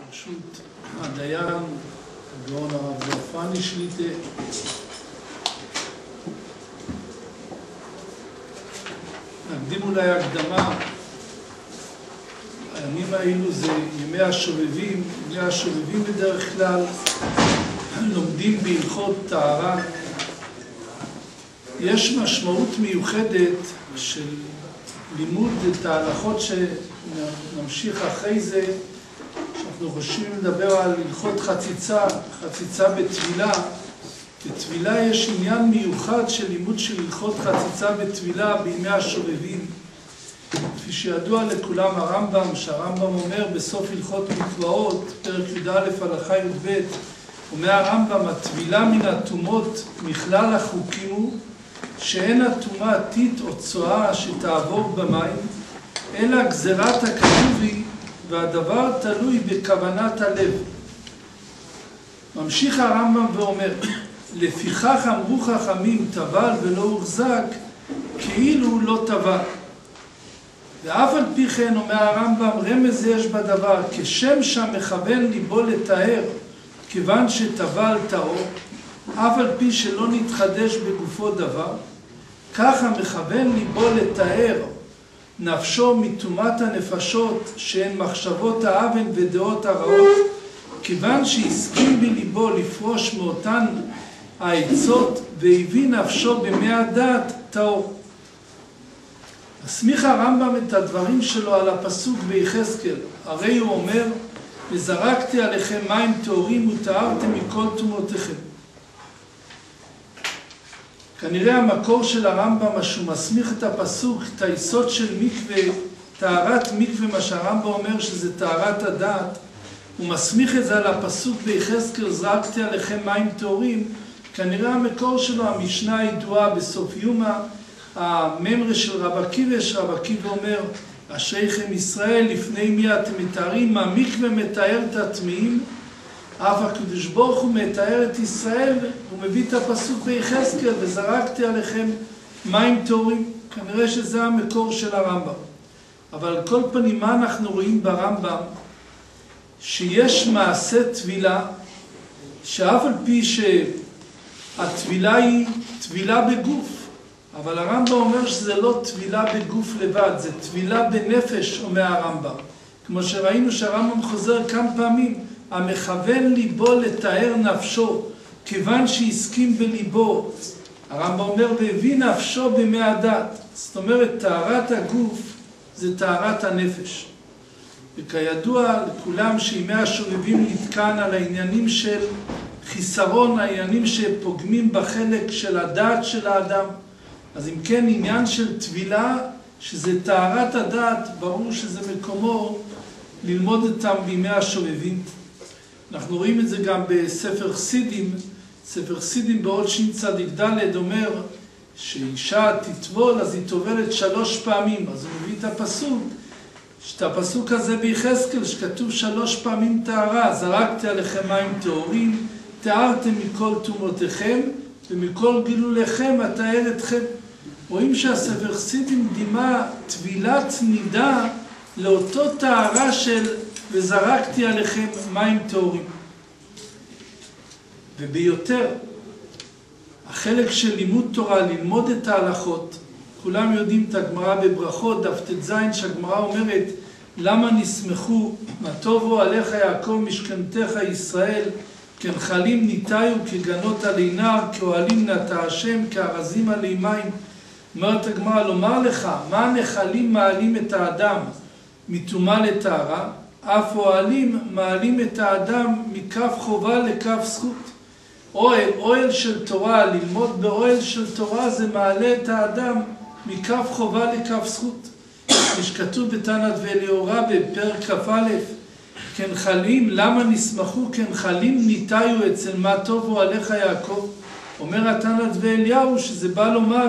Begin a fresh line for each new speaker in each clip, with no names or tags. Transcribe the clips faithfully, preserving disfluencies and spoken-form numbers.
ברשות הדיין, הגאון הרב זרפני שליט"א. נקדים אולי הקדמה. הימים האלו זה ימי השובבים. ימי השובבים בדרך כלל לומדים בהלכות טהרה. יש משמעות מיוחדת של לימוד את ההלכות שנמשיך אחרי זה, שאנחנו חושבים לדבר על הלכות חציצה, חציצה בטבילה. בטבילה יש עניין מיוחד של לימוד של הלכות חציצה בטבילה בימי השובבים. כפי שידוע לכולם הרמב"ם, שהרמב"ם אומר בסוף הלכות מקוואות, פרק י"א הלכה י"ב, אומר הרמב"ם, הטבילה מן הטומאות מכלל החוקים הוא שאין הטומאה טיט או צואה שתעבור במים, אלא גזירת הכתוב היא, והדבר תלוי בכוונת הלב. ממשיך הרמב"ם ואומר, לפיכך אמרו חכמים, טבל ולא הוחזק, כאילו לא טבל. ואף על פי כן אומר הרמב"ם, רמז יש בדבר, כשם שהמכוון ליבו לטהר, כיוון שטבל טהור, אף על פי שלא נתחדש בגופו דבר, ככה מכוון ליבו לטהר נפשו מטומאת הנפשות שהן מחשבות האוון ודעות הרעות, כיוון שהסכים בליבו לפרוש מאותן העצות והביא נפשו במי הדעת טהור. מסמיך הרמב"ם את הדברים שלו על הפסוק ביחזקאל, הרי הוא אומר, וזרקתי עליכם מים טהורים וטהרתם מכל טומאותיכם. כנראה המקור של הרמב"ם, שהוא מסמיך את הפסוק, את היסוד של מקווה, טהרת מקווה, מה שהרמב"ם אומר שזה טהרת הדעת, הוא מסמיך את זה על הפסוק ביחזקאל, זרקתי עליכם מים טהורים. כנראה המקור שלו, המשנה הידועה בסוף יומא, הממרה של רב עקיבא, שרב עקיבא אומר, אשריכם ישראל, לפני מי אתם מטהרים? המקווה מטהר את הטמאים, אף הקדוש ברוך הוא מטהר את ישראל. הוא מביא את הפסוק ביחזקאל, וזרקתי עליכם מים טהורים. כנראה שזה המקור של הרמב"ם. אבל על כל פנים, מה אנחנו רואים ברמב"ם? שיש מעשה טבילה, שאף על פי שהטבילה היא טבילה בגוף, אבל הרמב"ם אומר שזה לא טבילה בגוף לבד, זה טבילה בנפש, אומר הרמב"ם. כמו שראינו שהרמב"ם חוזר כמה פעמים, המכוון ליבו לטהר נפשו, כיוון שהסכים בליבו. הרמב"ם אומר, והביא נפשו במי הדת. זאת אומרת, טהרת הגוף זה טהרת הנפש. וכידוע לכולם שימי השובבים נתקן על העניינים של חיסרון, העניינים שפוגמים בחלק של הדעת של האדם. אז אם כן, עניין של טבילה, שזה טהרת הדעת, ברור שזה מקומו ללמוד אותם בימי השובבים. אנחנו רואים את זה גם בספר חסידים. ספר חסידים בעוד שין צדיק ד' אומר שאישה תטבול, אז היא טובלת שלוש פעמים. אז הוא מביא את הפסוק, את הפסוק הזה ביחזקאל, שכתוב שלוש פעמים טהרה, זרקתי עליכם מים טהורים, טהרתם מכל טומאותיכם, ומכל גילוליכם אטהר אתכם. רואים שהספר חסידים דימה טבילת נידה לאותו טהרה של וזרקתי עליכם מים טהורים. וביותר, החלק של לימוד תורה, ללמוד את ההלכות, כולם יודעים את הגמרא בברכות, דף ט"ז, שהגמרא אומרת, למה נסמכו, מה טובו עליך יעקב משכנתך ישראל, כנחלים ניטאיו כגנות עלי נהר, כאוהלים נטע השם, כארזים עלי מים. אומרת הגמרא, לומר לך, מה הנחלים מעלים את האדם מטומאה לטהרה? אף אוהלים מעלים את האדם מכף חובה לכף זכות. אוהל, אוהל של תורה, ללמוד באוהל של תורה זה מעלה את האדם מכף חובה לכף זכות. שכתוב בתנת ואליאורה בפרק כ"א, כנחלים, למה נסמכו כנחלים ניטאיו אצל מה טובו עליך יעקב? אומר התנת ואליהו שזה בא לומר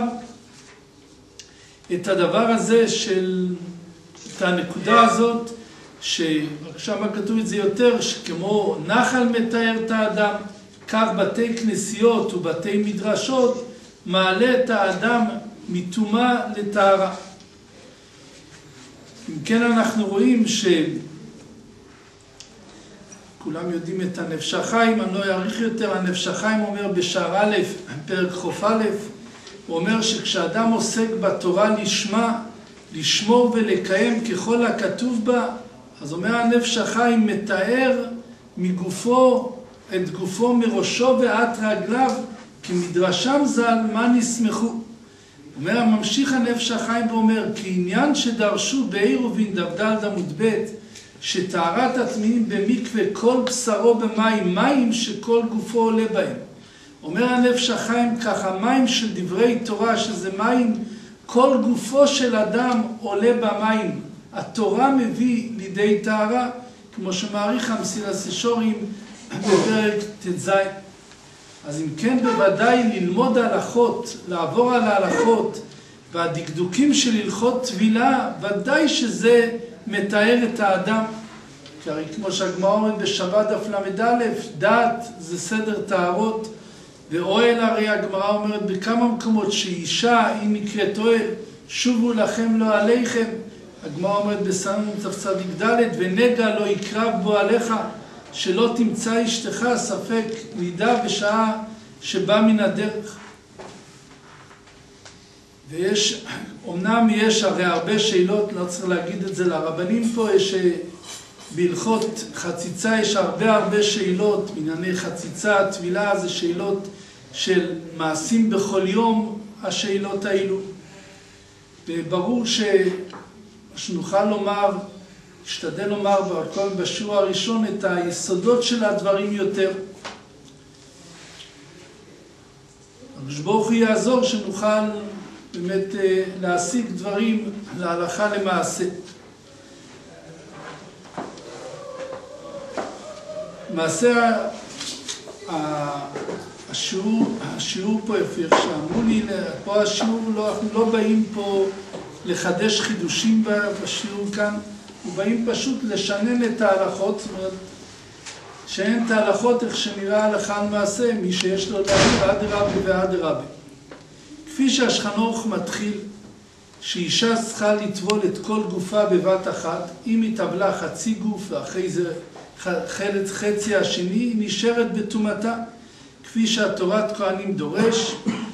את הדבר הזה של, את הנקודה הזאת, ששם כתוב את זה יותר, שכמו נחל מתאר את האדם, כך בתי כנסיות ובתי מדרשות מעלה את האדם מטומאה לטהרה. אם כן אנחנו רואים כולם יודעים את הנפש החיים, אני לא אעריך יותר. הנפש החיים אומר בשער א', פרק חוף א', הוא אומר שכשאדם עוסק בתורה לשמה, לשמור ולקיים ככל הכתוב בה, אז אומר הנפש החיים מתאר מגופו, את גופו מראשו ועד רגליו, כי מדרשם ז"ל מה נסמכו. אומר, ממשיך הנפש החיים ואומר, כעניין שדרשו בעירובין דף עמוד ב', שטהרת הטמאים במקווה כל בשרו במים, מים שכל גופו עולה בהם. אומר הנפש החיים ככה, מים של דברי תורה, שזה מים, כל גופו של אדם עולה במים. התורה מביא לידי טהרה, כמו שמעריך המסילת ישרים בפרק ט"ז. אז אם כן, בוודאי ללמוד הלכות, לעבור על ההלכות והדקדוקים של הלכות טבילה, ודאי שזה מתאר את האדם. כי הרי כמו שהגמרא אומרת בשבת דף למד א', דת זה סדר טהרות, ואוהל הרי הגמרא אומרת בכמה מקומות שאישה אם נקראת אוהל, שובו לכם לא עליכם. הגמרא אומרת בסנן תפצדיק ד', ונגע לא יקרב בו עליך, שלא תמצא אשתך ספק מידה בשעה שבא מן הדרך. ויש, אמנם יש הרי הרבה שאלות, לא צריך להגיד את זה לרבנים פה, יש בהלכות חציצה יש הרבה הרבה שאלות, בענייני חציצה, טבילה, זה שאלות של מעשים בכל יום, השאלות האלו. וברור ש... שנוכל לומר, נשתדל לומר בכל בשיעור הראשון את היסודות של הדברים יותר. הקדוש ברוך הוא יעזור שנוכל באמת להשיג דברים להלכה למעשה. למעשה השיעור, השיעור פה יפיך שאמרו לי, פה השיעור, לא, אנחנו לא באים פה לחדש חידושים בשיעור כאן, ובאים פשוט לשנן את ההלכות, זאת אומרת, שאין את ההלכות איך שנראה הלכה למעשה, מי שיש לו להגיד עד רבי ועד רבי. כפי שהשולחן ערוך מתחיל, שאישה צריכה לטבול את כל גופה בבת אחת, אם היא טבלה חצי גוף ואחרי זה חלץ חצי השני, היא נשארת בטומאתה, כפי שהתורת כהנים דורש,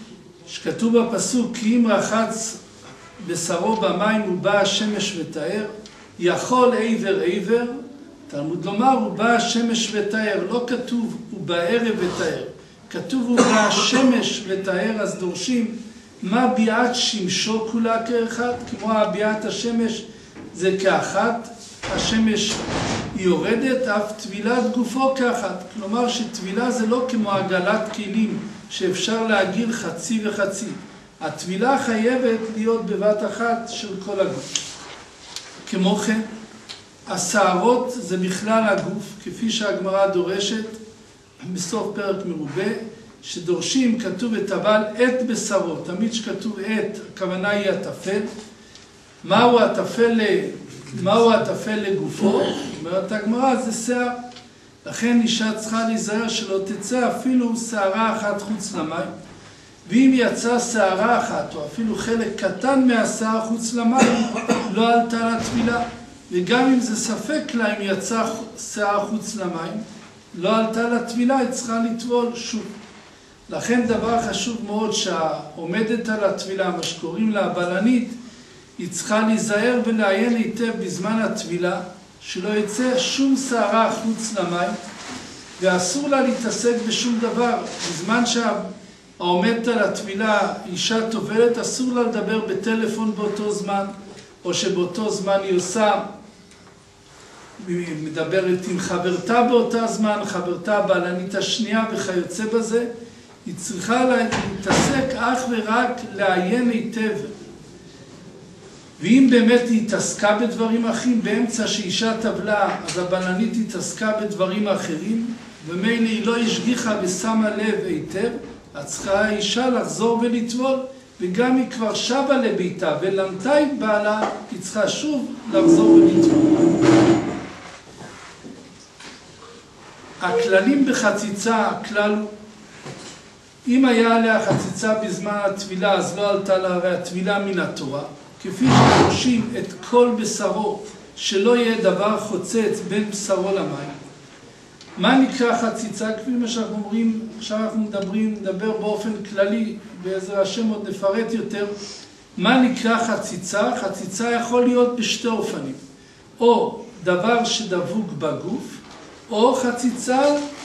שכתוב בפסוק, כי אם רחץ בשרו במים ובא השמש ותאר, יכול עבר עבר, תלמוד לומר, ובא השמש ותאר, לא כתוב ובערב ותאר, כתוב ובא השמש ותאר, אז דורשים מה ביעת שמשו כולה כאחד, כמו הביעת השמש זה כאחת, השמש היא יורדת, אף טבילת גופו כאחת, כלומר שטבילה זה לא כמו עגלת כלים שאפשר להגיל חצי וחצי, הטבילה חייבת להיות בבת אחת של כל הגוף. כמו כן, השערות זה בכלל הגוף, כפי שהגמרא דורשת בסוף פרק מרובה, שדורשים, כתוב וטבל את בשרו, תמיד שכתוב את, הכוונה היא הטפל. מהו הטפל, מהו הטפל לגופו? אומרת הגמרא, זה שיער. לכן אישה צריכה להיזהר שלא תצא אפילו שערה אחת חוץ למים. ואם יצא שערה אחת, או אפילו חלק קטן מהשיער חוץ למים, לא עלתה לטבילה. וגם אם זה ספק לה, אם יצא שיער חוץ למים, לא עלתה לטבילה, היא צריכה לטבול שוב. לכן דבר חשוב מאוד שהעומדת על הטבילה, מה שקוראים לה הבלנית, היא צריכה להיזהר ולעיין היטב בזמן הטבילה, שלא יצא שום שערה חוץ למים, ואסור לה להתעסק בשום דבר. בזמן שהעומדת על הטבילה, אישה טובלת, אסור לה לדבר בטלפון באותו זמן, או שבאותו זמן היא עושה, היא מדברת עם חברתה באותה זמן, חברתה הבלנית השנייה וכיוצא בזה, היא צריכה להתעסק אך ורק לעיין היטב. ואם באמת היא התעסקה בדברים אחרים, באמצע שאישה טבלה, אז הבלנית התעסקה בדברים אחרים, ומילא היא לא השגיחה ושמה לב היטב, אז צריכה האישה לחזור ולטבול, וגם היא כבר שבה לביתה ולמתה את בעלה, היא צריכה שוב לחזור ולטבול. הכללים בחציצה, הכלל הוא, אם היה עליה חציצה בזמן הטבילה, אז לא עלתה לה הרי הטבילה מן התורה, כפי שדורשים את כל בשרו, שלא יהיה דבר חוצץ בין בשרו למים. מה נקרא חציצה? כפי מה שאנחנו אומרים, עכשיו אנחנו מדברים, נדבר באופן כללי, בעזר השם עוד נפרט יותר. מה נקרא חציצה? חציצה יכול להיות בשתי אופנים. או דבר שדבוק בגוף, או חציצה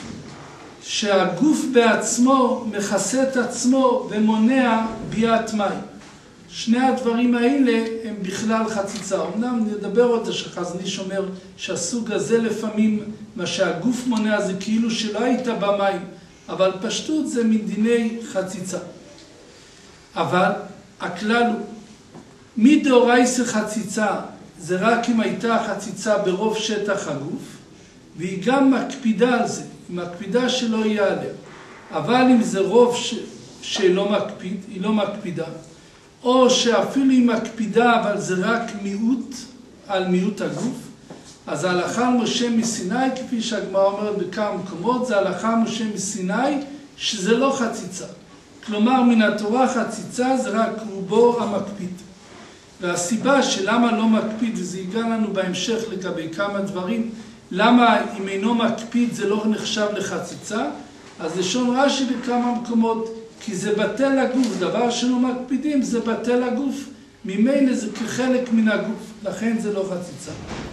שהגוף בעצמו מכסה את עצמו ומונע ביאת מים. שני הדברים האלה הם בכלל חציצה. אמנם נדבר עוד שחזניש אומר שהסוג הזה לפעמים, מה שהגוף מונע זה כאילו שלא היית במים, אבל פשטות זה מדיני חציצה. אבל הכלל הוא, מדאורייסא חציצה זה רק אם הייתה חציצה ברוב שטח הגוף, והיא גם מקפידה על זה, היא מקפידה שלא יעלה. אבל אם זה רוב ש... שלא מקפיד, היא לא מקפידה, או שאפילו היא מקפידה אבל זה רק מיעוט על מיעוט הגוף, אז ההלכה על משה מסיני, כפי שהגמרא אומרת בכמה מקומות, זה ההלכה על משה מסיני שזה לא חציצה. כלומר, מן התורה חציצה זה רק רובו המקפיד. והסיבה שלמה לא מקפיד, וזה ייגע לנו בהמשך לגבי כמה דברים, למה אם אינו מקפיד זה לא נחשב לחציצה, אז לשון רש"י בכמה מקומות, כי זה בטל לגוף, דבר שלא מקפידים זה בטל לגוף, ממילא זה כחלק מן הגוף, לכן זה לא חציצה.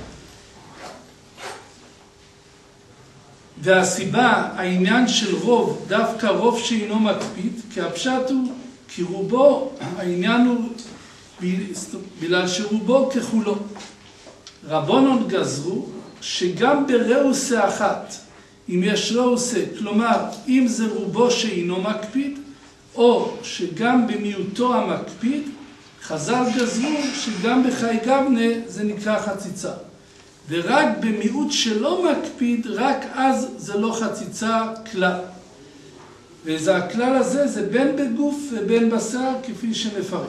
והסיבה, העניין של רוב, דווקא רוב שאינו מקפיד, כי הפשט הוא, כי רובו, העניין הוא, בגלל שרובו ככולו. רבונון גזרו, שגם בראוסה אחת, אם יש ראוסה, כלומר, אם זה רובו שאינו מקפיד, או שגם במיעוטו המקפיד, חז"ל גזרו שגם בחי גבנה זה נקרא חציצה. ורק במיעוט שלא מקפיד, רק אז זה לא חציצה כלל. וזה הכלל הזה, זה בין בגוף ובין בשר, כפי שנפרט.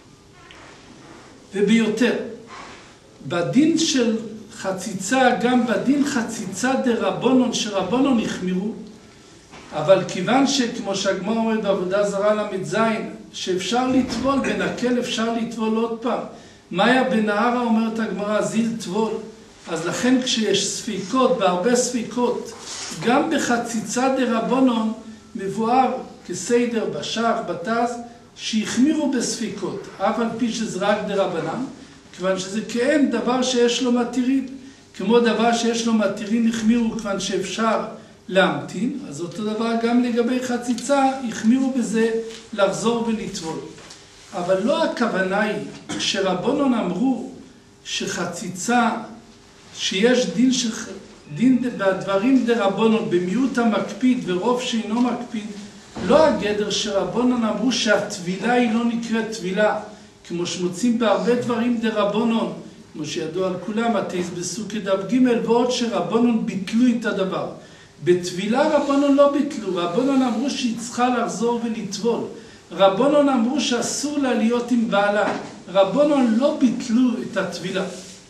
וביותר, בדין של חציצה, גם בדין חציצה דרבונון, שרבונון החמירו, אבל כיוון שכמו שהגמרא אומרת בעבודה זרה למד זין, שאפשר לטבול, בנקל אפשר לטבול עוד פעם. מאיה בנהרה אומרת הגמרא, זיל טבול. אז לכן כשיש ספיקות, בהרבה ספיקות, גם בחציצה דרבונון מבואר כסדר בשח, בתז, שהחמירו בספיקות, אף על פי שזה רק דרבנן, כיוון שזה כאין דבר שיש לו מתירין, כמו דבר שיש לו מתירין החמירו כיוון שאפשר להמתין, אז אותו דבר גם לגבי חציצה, החמירו בזה לחזור ולטבול. אבל לא הכוונה היא שרבונון אמרו שחציצה, שיש דין, ש... דין בדברים דרבונון במיעוט המקפיד ורוב שאינו מקפיד, לא הגדר שרבונון אמרו שהטבילה היא לא נקראת טבילה, כמו שמוצאים בהרבה דברים דרבונון, כמו שידוע על כולם, התייס בסוכה דף ג' ועוד שרבונון ביטלו את הדבר. בטבילה רבונון לא ביטלו, רבונון אמרו שהיא צריכה לחזור ולטבול. רבונון אמרו שאסור לה להיות עם בעלה. רבונון לא ביטלו את הטבילה.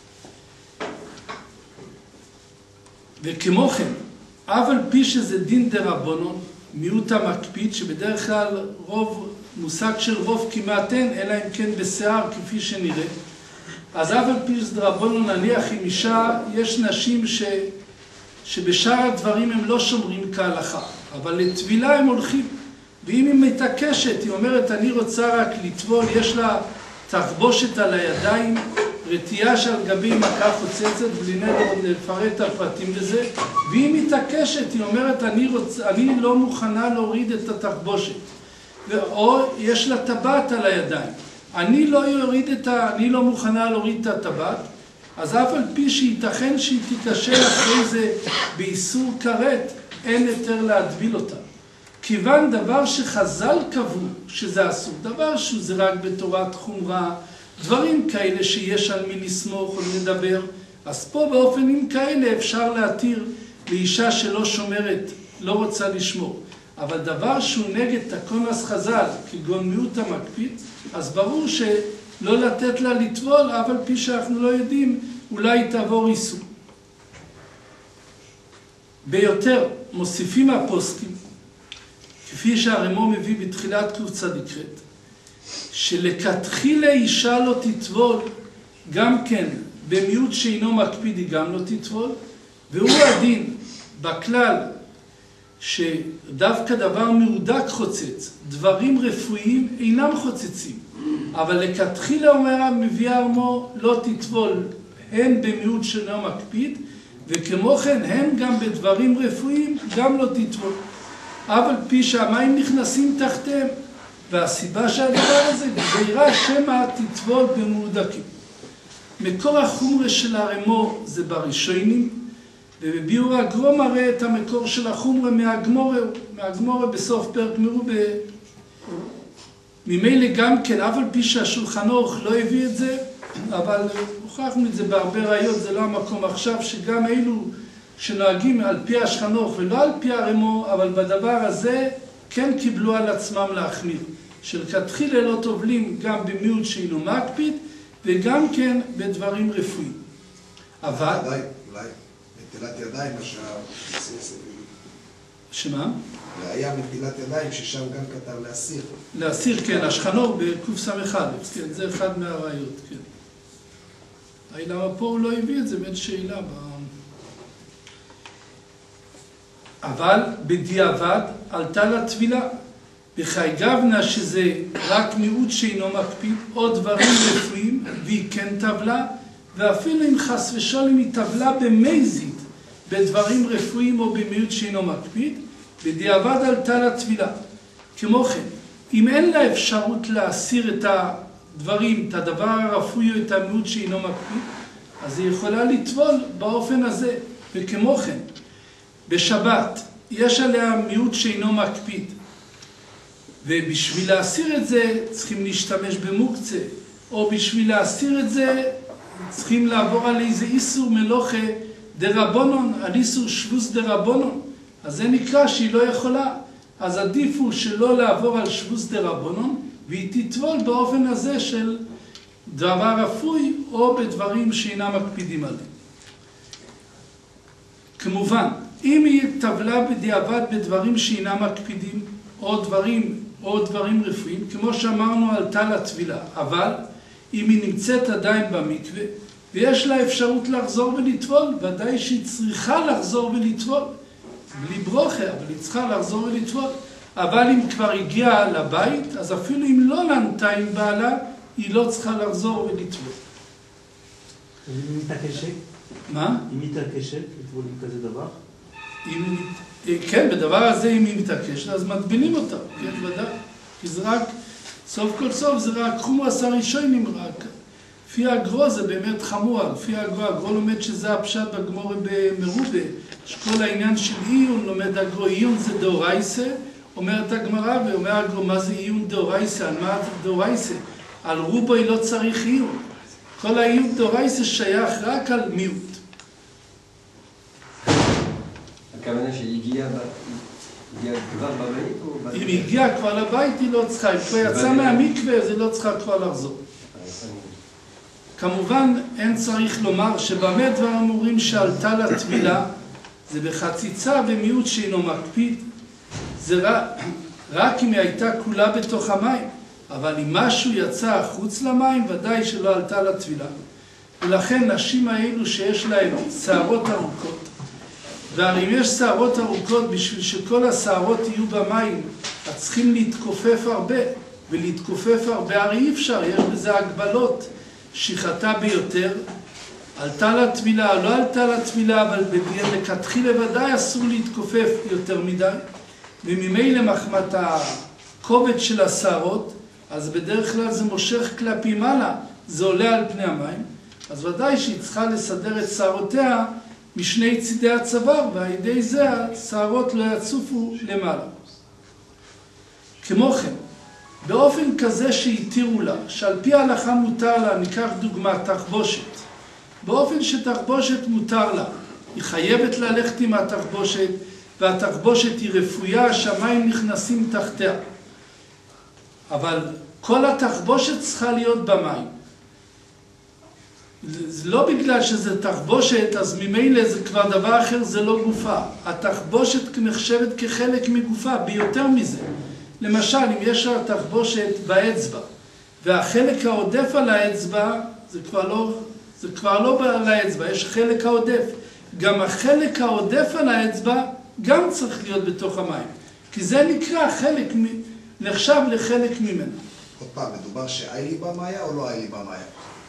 וכמו כן, אף על פי שזה דין דרבונון, מיעוט המקפיד, שבדרך כלל רוב, מושג של רוב כמעט אין, אלא אם כן בשיער כפי שנראה. אז אף על פי שזה דרבונון, נניח עם אישה, יש נשים ש... שבשאר הדברים הם לא שומרים כהלכה, אבל לטבילה הם הולכים. ואם היא מתעקשת, היא אומרת, אני רוצה רק לטבול, יש לה תחבושת על הידיים, רתיעה שעל גבי מכה חוצצת, בלי לפרט על פרטים לזה, והיא מתעקשת, היא אומרת, אני, רוצ... אני לא מוכנה להוריד את התחבושת. או יש לה טבעת על הידיים. אני לא, יוריד את ה... אני לא מוכנה להוריד את הטבעת, אז אף על פי שייתכן שהיא תיקשה אחרי זה באיסור כרת, אין יותר להדביל אותה. כיוון דבר שחז"ל קבעו שזה אסור, דבר שזה רק בתורת חומרה, דברים כאלה שיש על מי לסמוך או לדבר, אז פה באופנים כאלה אפשר להתיר לאישה שלא שומרת, לא רוצה לשמור. אבל דבר שהוא נגד תקונס חז"ל, כגון מיעוט המקפיד, אז ברור שלא לתת לה לטבול, אבל פי שאנחנו לא יודעים, אולי תעבור איסור. ביותר מוסיפים הפוסקים, כפי שהרמו מביא בתחילת קצ"ח, שלכתחילה אישה לא תטבול, גם כן במיעוט שאינו מקפיד היא גם לא תטבול, והוא הדין בכלל שדווקא דבר מהודק חוצץ, דברים רפואיים אינם חוצצים, אבל לכתחילה אומר מביא ארמו לא תטבול, הן במיעוט שאינו מקפיד, וכמו כן הן גם בדברים רפואיים גם לא תטבול. אבל פי שהמים נכנסים תחתיהם, והסיבה שהדבר הזה גזירה שמא תטבול במהודקים. מקור החומרה של הרמו זה בראשונים, ובביאור הגרו מראה את המקור של החומרה מהגמורה, מהגמורה בסוף פרק מרובה. ממילא גם כן, אף על פי שהשולחן ערוך לא הביא את זה, אבל הוכחנו את זה בהרבה ראיות, זה לא המקום עכשיו, שגם אלו שנוהגים על פי השולחן ערוך ולא על פי הרמו, אבל בדבר הזה כן קיבלו על עצמם להחמיר. שלכתחילה לא טובלים גם במיעוט שאינו מקפיד, וגם כן בדברים רפואיים. אבל...
אולי, אולי, נטילת ידיים, מה שהסיר.
שמה?
והיה נטילת ידיים, ששם גם כתב להסיר.
להסיר, כן, השכנור בקוף סמך א', כן, זה אחד מהראיות, כן. למה פה הוא לא הביא את זה, בין שאלה. אבל בדיעבד עלתה לטבילה. בחי גבנה שזה רק מיעוט שאינו מקפיד, או דברים רפואיים, והיא כן טבלה, ואפילו אם חס ושלום היא טבלה במזיד, בדברים רפואיים או במיעוט שאינו מקפיד, בדיעבד עלתה לטבילה. כמו כן, אם אין לה אפשרות להסיר את הדברים, את הדבר הרפואי או את המיעוט שאינו מקפיד, אז היא יכולה לטבול באופן הזה. וכמו כן, בשבת יש עליה מיעוט שאינו מקפיד, ובשביל להסיר את זה צריכים להשתמש במוקצה, או בשביל להסיר את זה צריכים לעבור על איזה איסור מלוכה דרבונון, על איסור שבוס דרבונון. אז זה נקרא שהיא לא יכולה. אז עדיף הוא שלא לעבור על שבוס דרבונון, והיא תטבול באופן הזה של דבר רפוי, או בדברים שאינם מקפידים עליהם. כמובן, אם היא טבלה בדיעבד בדברים שאינם מקפידים, או דברים, או דברים רפואיים, כמו שאמרנו, עלתה לטבילה. אבל אם היא נמצאת עדיין במקווה, ויש לה אפשרות לחזור ולטבול, ודאי שהיא צריכה לחזור ולטבול. בלי ברוכה, אבל היא צריכה לחזור ולטבול. אבל אם כבר הגיעה לבית, אז אפילו אם לא נענתה עם בעלה, היא לא צריכה לחזור ולטבול.
אם היא מתעקשת?
מה?
אם היא מתעקשת, לטבול עם כזה דבר?
אם, כן, בדבר הזה אם היא מתעקשת, אז מטבילים אותה, כן, ודאי. כי זה רק, סוף כל סוף זה רק חומרס הראשונים, רק. לפי הגרו זה באמת חמור, לפי הגרו, הגרו לומד שזה הפשט בגמורה במרובה, שכל העניין של עיון לומד הגרו, עיון זה דאורייסה, אומרת הגמרא, ואומר הגרו, מה זה עיון דאורייסה, על מה זה דאורייסה? על רובוי לא צריך עיון. כל העיון דאורייסה שייך רק על מיעוט.
הכוונה שהגיעה כבר בבית או...
אם היא הגיעה כבר לבית היא לא צריכה, אם כבר יצאה מהמקווה אז היא לא צריכה כבר לחזור. כמובן אין צריך לומר שבמה דבר אמורים שעלתה לטבילה, זה בחציצה במיעוט שאינו מקפיד, זה רק, רק אם היא הייתה כולה בתוך המים, אבל אם משהו יצא חוץ למים ודאי שלא עלתה לטבילה. ולכן נשים האלו שיש להן שערות ארוכות, והרי אם יש שערות ארוכות, בשביל שכל השערות יהיו במים, אז צריכים להתכופף הרבה, ולהתכופף הרבה הרי אי אפשר, יש בזה הגבלות. שכחתה ביותר, עלתה לטבילה, לא עלתה לטבילה, אבל לכתחילה ודאי אסור להתכופף יותר מדי, וממילא מחמת הכובד של השערות, אז בדרך כלל זה מושך כלפי מעלה, זה עולה על פני המים, אז ודאי שהיא צריכה לסדר את שערותיה משני צידי הצוואר, ועל ידי זה השערות לא יצופו למעלה. כמו כן, באופן כזה שהתירו לה, שעל פי ההלכה מותר לה, ניקח דוגמה, תחבושת. באופן שתחבושת מותר לה, היא חייבת ללכת עם התחבושת, והתחבושת היא רפויה, השמיים נכנסים תחתיה. אבל כל התחבושת צריכה להיות במים. זה לא בגלל שזה תחבושת, אז ממילא זה כבר דבר אחר, זה לא גופה. התחבושת נחשבת כחלק מגופה, ביותר מזה. למשל, אם יש לה תחבושת באצבע, והחלק העודף על האצבע, זה כבר לא, זה כבר לא על האצבע, יש חלק העודף. גם החלק העודף על האצבע גם צריך להיות בתוך המים. כי זה נקרא חלק, נחשב לחלק ממנו.
עוד פעם, מדובר שאיילי במאיה או לא איילי במאיה?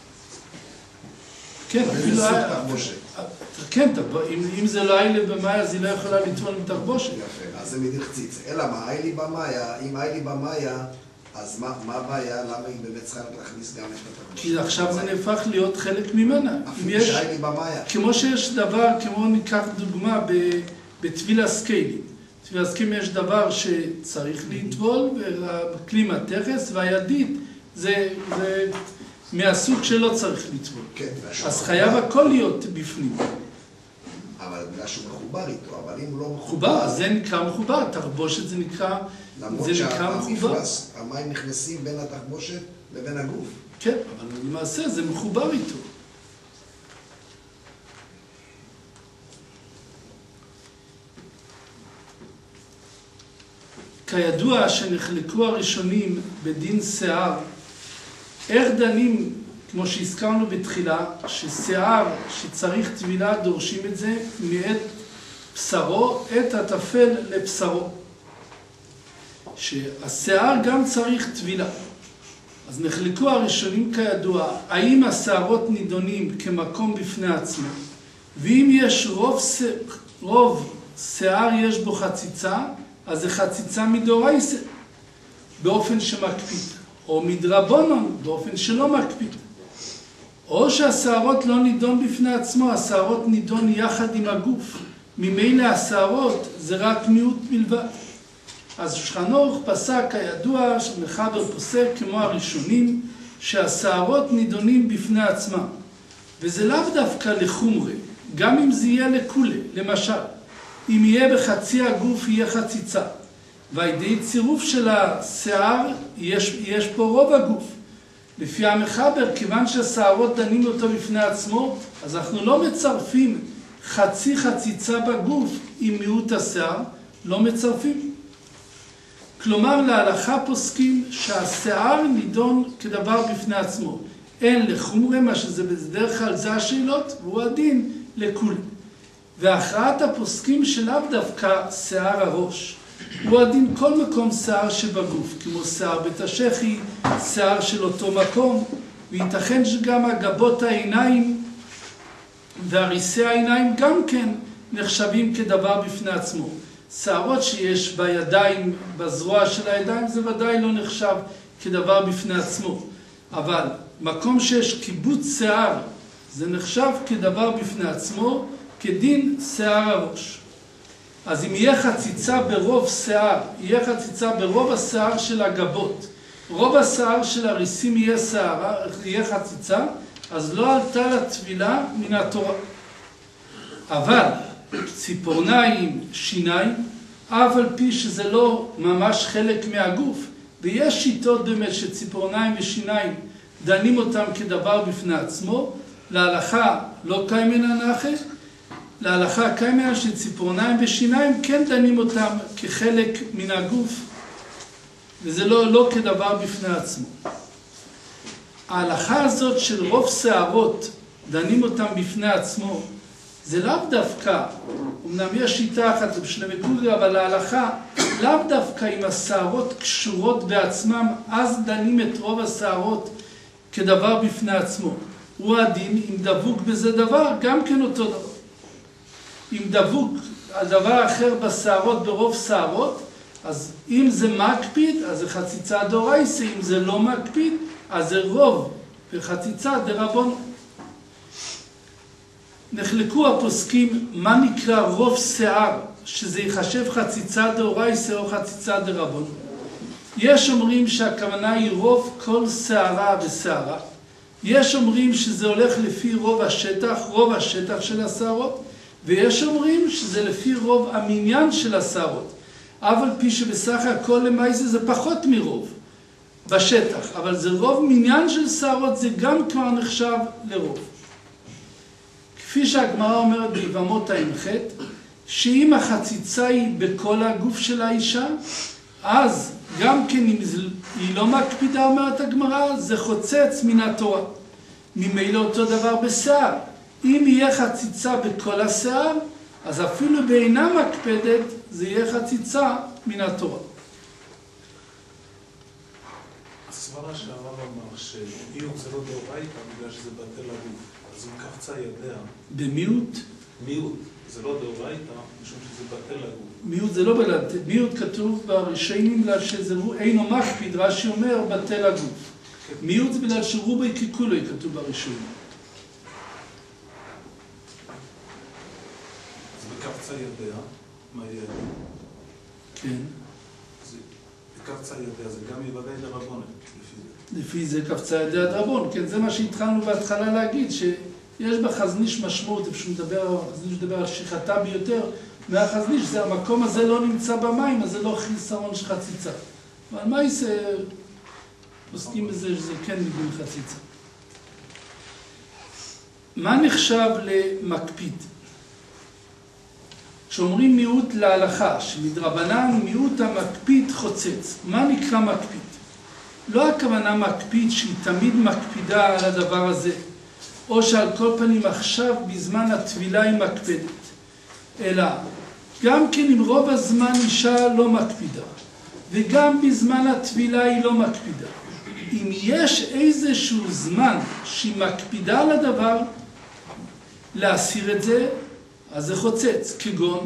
כן,
איזה סוג תחבושת?
כן, אם, אם זה לא איילי במאיה, אז היא לא יכולה לטעון עם תחבושת.
יפה, אז זה מדיר חציץ. אלא מה, איילי במאיה, אם איילי במאיה, אז מה, מה הבעיה? למה היא באמת צריכה להכניס גם את התחבושת?
כי עכשיו זה נהפך להיות חלק ממנה.
אפילו שאיילי במאיה.
כמו שיש דבר, כמו ניקח דוגמה בטביל הסקיילים. בטביל הסקיילים יש דבר שצריך לטבול, וכלי מתכס, והידית זה, זה מהסוג שלא צריך לטבול.
כן,
אז חייב הכל להיות בפנים.
אבל בגלל שהוא מחובר איתו, אבל אם הוא לא
מחובר, אז זה נקרא מחובר, תחבושת זה נקרא,
למרות שהמפלס, המים נכנסים בין התחבושת לבין הגוף.
כן, אבל למעשה זה מחובר איתו. כידוע שנחלקו הראשונים בדין שיער, איך דנים, כמו שהזכרנו בתחילה, ששיער שצריך טבילה דורשים את זה מעת בשרו, עת הטפל לבשרו. שהשיער גם צריך טבילה. אז נחלקו הראשונים כידוע, האם השערות נידונים כמקום בפני עצמו, ואם יש רוב, רוב שיער יש בו חציצה, אז זה חציצה מדאורייתא, באופן שמקפיד, או מדרבנן, באופן שלא מקפיד. או שהשערות לא נידון בפני עצמו, השערות נידון יחד עם הגוף. ממילא השערות זה רק מיעוט בלבד. אז שולחן אורך פסק כידוע, שמחבר פוסק כמו הראשונים, שהשערות נידונים בפני עצמם. וזה לאו דווקא לחומרי, גם אם זה יהיה לכולה, למשל. אם יהיה בחצי הגוף יהיה חציצה. והידי צירוף של השיער יש, יש פה רוב הגוף. לפי המחבר, כיוון שהשערות דנים אותו בפני עצמו, אז אנחנו לא מצרפים חצי חציצה בגוף עם מיעוט השיער, לא מצרפים. כלומר, להלכה פוסקים שהשיער נידון כדבר בפני עצמו. אין לחומרה, מה שזה בדרך כלל זה השאלות, והוא הדין לכול. והכרעת הפוסקים שלאו דווקא שיער הראש. הוא הדין כל מקום שיער שבגוף, כמו שיער בית השחי, שיער של אותו מקום, וייתכן שגם הגבות העיניים והריסי העיניים גם כן נחשבים כדבר בפני עצמו. שערות שיש בידיים, בזרוע של הידיים, זה ודאי לא נחשב כדבר בפני עצמו. אבל מקום שיש קיבוץ שיער, זה נחשב כדבר בפני עצמו, כדין שיער הראש. אז אם יהיה חציצה ברוב שיער, יהיה חציצה ברוב השיער של הגבות, רוב השיער של הריסים יהיה שיער, יהיה חציצה, אז לא עלתה לטבילה מן התורה. אבל ציפורניים, שיניים, אף על פי שזה לא ממש חלק מהגוף, ויש שיטות באמת שציפורניים ושיניים דנים אותם כדבר בפני עצמו, להלכה לא קיימנה נחה, להלכה קיימנה שציפורניים ושיניים כן דנים אותם כחלק מן הגוף, וזה לא, לא כדבר בפני עצמו. ההלכה הזאת של רוב שערות דנים אותם בפני עצמו, זה לאו דווקא, אמנם יש שיטה אחת בשלמי קודרי, אבל ההלכה לאו דווקא אם השערות קשורות בעצמם, אז דנים את רוב השערות כדבר בפני עצמו. הוא הדין, אם דבוק בזה דבר, גם כן אותו דבר. אם דבוק על דבר אחר בשערות ברוב שערות, אז אם זה מקפיד, אז זה חציצה דאורייתא, אם זה לא מקפיד, אז זה רוב וחציצה דרבנן. נחלקו הפוסקים מה נקרא רוב שיער, שזה יחשב חציצה דאורייתא או חציצה דרבנן. יש אומרים שהכוונה היא רוב כל שערה ושערה. יש אומרים שזה הולך לפי רוב השטח, רוב השטח של השערות, ויש אומרים שזה לפי רוב המניין של השערות. אבל פי שבסך הכל למעשה זה פחות מרוב בשטח, אבל זה רוב מניין של שערות, זה גם כבר נחשב לרוב. כפי שהגמרא אומרת ביבמות ע"ח, שאם החציצה היא בכל הגוף של האישה, אז גם כן אם היא לא מקפידה, אומרת הגמרא, זה חוצץ מן התורה. ממילא אותו דבר בשיער. אם יהיה חציצה בכל השיער, אז אפילו בעינה מקפדת זה יהיה חציצה מן התורה.
הסברה שהרב אמר שמיעוט זה לא דאורייתא בגלל שזה בטל הגוף, אז אם קפצה ידיה...
במיעוט?
מיעוט זה לא דאורייתא משום שזה בטל הגוף.
מיעוט זה לא בטל, מיעוט כתוב בראשונים בגלל שזה אינו מקפיד, רש"י אומר בטל הגוף. מיעוט זה בגלל שרובי ככולוי כתוב בראשונים.
אז בקפצה ידיה, מה יהיה?
כן.
קפצה ידיה, זה גם יוודאי דרבנן, לפי זה.
לפי זה קפצה ידי הדרבון, כן, זה מה שהתחלנו בהתחלה להגיד, שיש בחזניש משמעות, איפה שהוא מדבר, החזניש מדבר על שכחתה ביותר, מהחזניש, זה המקום הזה לא נמצא במים, אז זה לא חיסרון של חציצה. אבל מה יעשה, עוסקים בזה שזה כן מגון חציצה. מה נחשב למקפיד? כשאומרים מיעוט להלכה, שמדרבנן מיעוט המקפיד חוצץ. מה נקרא מקפיד? לא הכוונה מקפיד שהיא תמיד מקפידה על הדבר הזה, או שעל כל פנים עכשיו בזמן הטבילה היא מקפדת, אלא גם כן אם רוב הזמן אישה לא מקפידה, וגם בזמן הטבילה היא לא מקפידה. אם יש איזשהו זמן שהיא מקפידה על הדבר, להסיר את זה, אז זה חוצץ, כגון,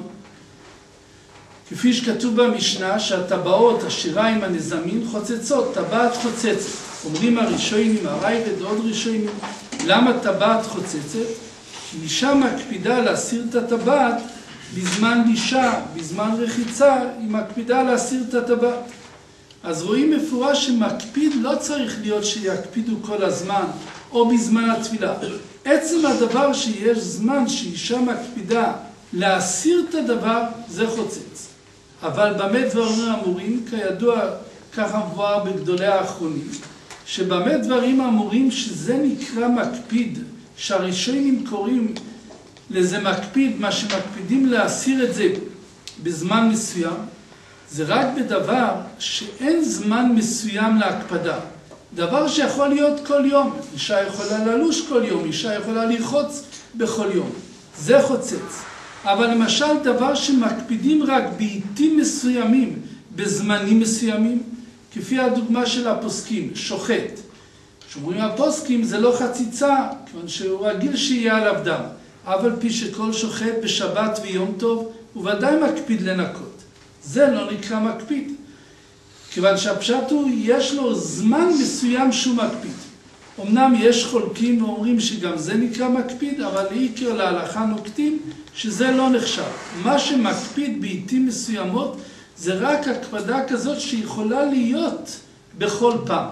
כפי שכתוב במשנה, שהטבעות, השיריים, הנזמים חוצצות, טבעת חוצצת. אומרים הראשונים, הרייבד ועוד ראשונים, למה טבעת חוצצת? כי אישה מקפידה להסיר את הטבעת בזמן לישה, בזמן רחיצה, היא מקפידה להסיר את הטבעת. אז רואים מפורש שמקפיד לא צריך להיות שיקפידו כל הזמן, או בזמן התפילה. עצם הדבר שיש זמן שאישה מקפידה להסיר את הדבר, זה חוצץ. אבל במה דברים אמורים, כידוע, ככה מבואר בגדולי האחרונים, שבמה דברים אמורים שזה נקרא מקפיד, שהראשונים קוראים לזה מקפיד, מה שמקפידים להסיר את זה בזמן מסוים, זה רק בדבר שאין זמן מסוים להקפדה. דבר שיכול להיות כל יום. אישה יכולה ללוש כל יום, אישה יכולה לרחוץ בכל יום. זה חוצץ. אבל למשל דבר שמקפידים רק בעיתים מסוימים, בזמנים מסוימים, כפי הדוגמה של הפוסקים, שוחט. שאומרים הפוסקים זה לא חציצה, כיוון שהוא רגיל שיהיה עליו דם. אבל פי שכל שוחט בשבת ויום טוב, הוא ודאי מקפיד לנקות. זה לא נקרא מקפיד. כיוון שהפשט הוא, יש לו זמן מסוים שהוא מקפיד. אמנם יש חולקים ואומרים שגם זה נקרא מקפיד, אבל עיקר להלכה נוקטים שזה לא נחשב. מה שמקפיד בעיתים מסוימות זה רק הקפדה כזאת שיכולה להיות בכל פעם.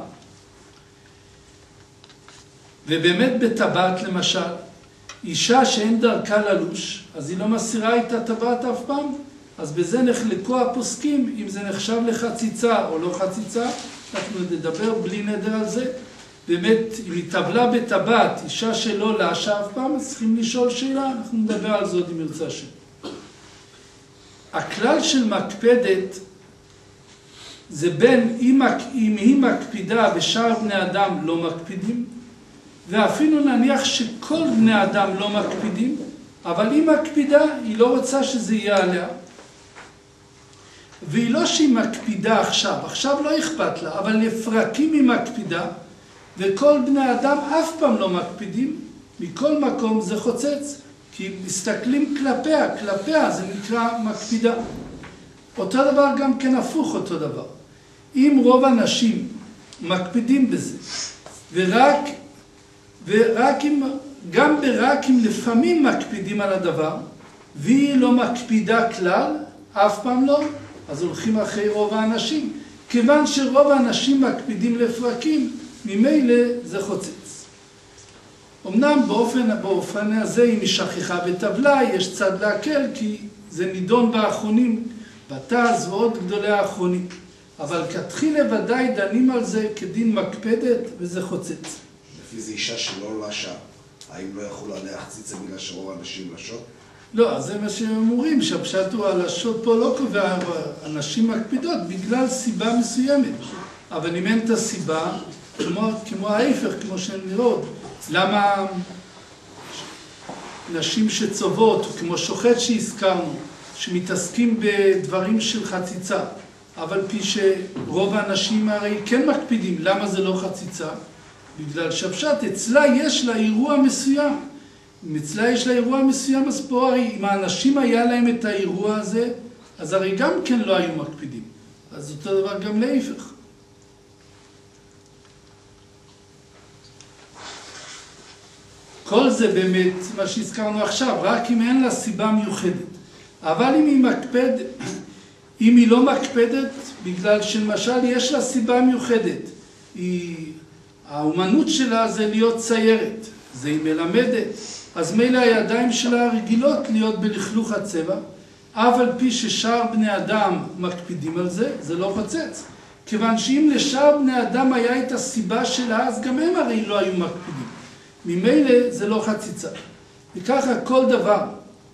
ובאמת בטבעת למשל, אישה שאין דרכה ללוש, אז היא לא מסירה את הטבעת אף פעם, אז בזה נחלקו הפוסקים, אם זה נחשב לחציצה או לא חציצה, אנחנו נדבר בלי נדר על זה. באמת, אם היא טבלה בטבעת, אישה שלא לאשה אף פעם, אז צריכים לשאול שאלה, אנחנו נדבר על זאת אם ירצה השם. הכלל של מקפדת, זה בין אם, אם היא מקפידה ושאר בני אדם לא מקפידים, ואפילו נניח שכל בני אדם לא מקפידים, אבל היא מקפידה, היא לא רוצה שזה יהיה עליה. והיא לא שהיא מקפידה עכשיו, עכשיו לא אכפת לה, אבל לפרקים היא מקפידה, וכל בני אדם אף פעם לא מקפידים, מכל מקום זה חוצץ, כי מסתכלים כלפיה, כלפיה זה נקרא מקפידה. אותו דבר גם כן הפוך אותו דבר. אם רוב אנשים מקפידים בזה, ורק, ורק אם, גם ברק אם לפעמים מקפידים על הדבר, והיא לא מקפידה כלל, אף פעם לא, אז הולכים אחרי רוב האנשים. כיוון שרוב האנשים מקפידים לפרקים, ממילא זה חוצץ. אמנם באופן, באופן הזה, אם היא שכחה וטבלה, יש צד להקל, כי זה נידון באחרונים, בתז ועוד גדולי האחרונים. אבל כתחילה ודאי דנים על זה כדין מקפדת, וזה חוצץ.
לפי זה אישה שלא לשה, האם לא יכולה להחציץ זה בגלל שרוב האנשים לשות?
לא, אז זה מה שהם אומרים, שהפשט הוא הלשות פה לא קובע, אנשים מקפידות בגלל סיבה מסוימת. אבל אם אין את הסיבה, כמו, כמו ההפך, כמו שהן נראות, למה נשים שצובות, כמו שוחט שהזכרנו, שמתעסקים בדברים של חציצה, אבל פי שרוב האנשים הרי כן מקפידים. למה זה לא חציצה? בגלל שהפשט אצלה יש לה אירוע מסוים. אם אצלה יש לה אירוע מסוים, אז פה הרי אם האנשים היה להם את האירוע הזה, אז הרי גם כן לא היו מקפידים. אז אותו דבר גם להפך. כל זה באמת מה שהזכרנו עכשיו, רק אם אין לה סיבה מיוחדת. אבל אם היא מקפד, אם היא לא מקפדת, בגלל שלמשל יש לה סיבה מיוחדת, היא, האומנות שלה זה להיות ציירת, זה היא מלמדת, אז מילא הידיים שלה רגילות להיות בלכלוך הצבע, אבל פי ששאר בני אדם מקפידים על זה, זה לא חוצץ. כיוון שאם לשאר בני אדם היה את הסיבה שלה, אז גם הם הרי לא היו מקפידים. ממילא זה לא חציצה. וככה כל דבר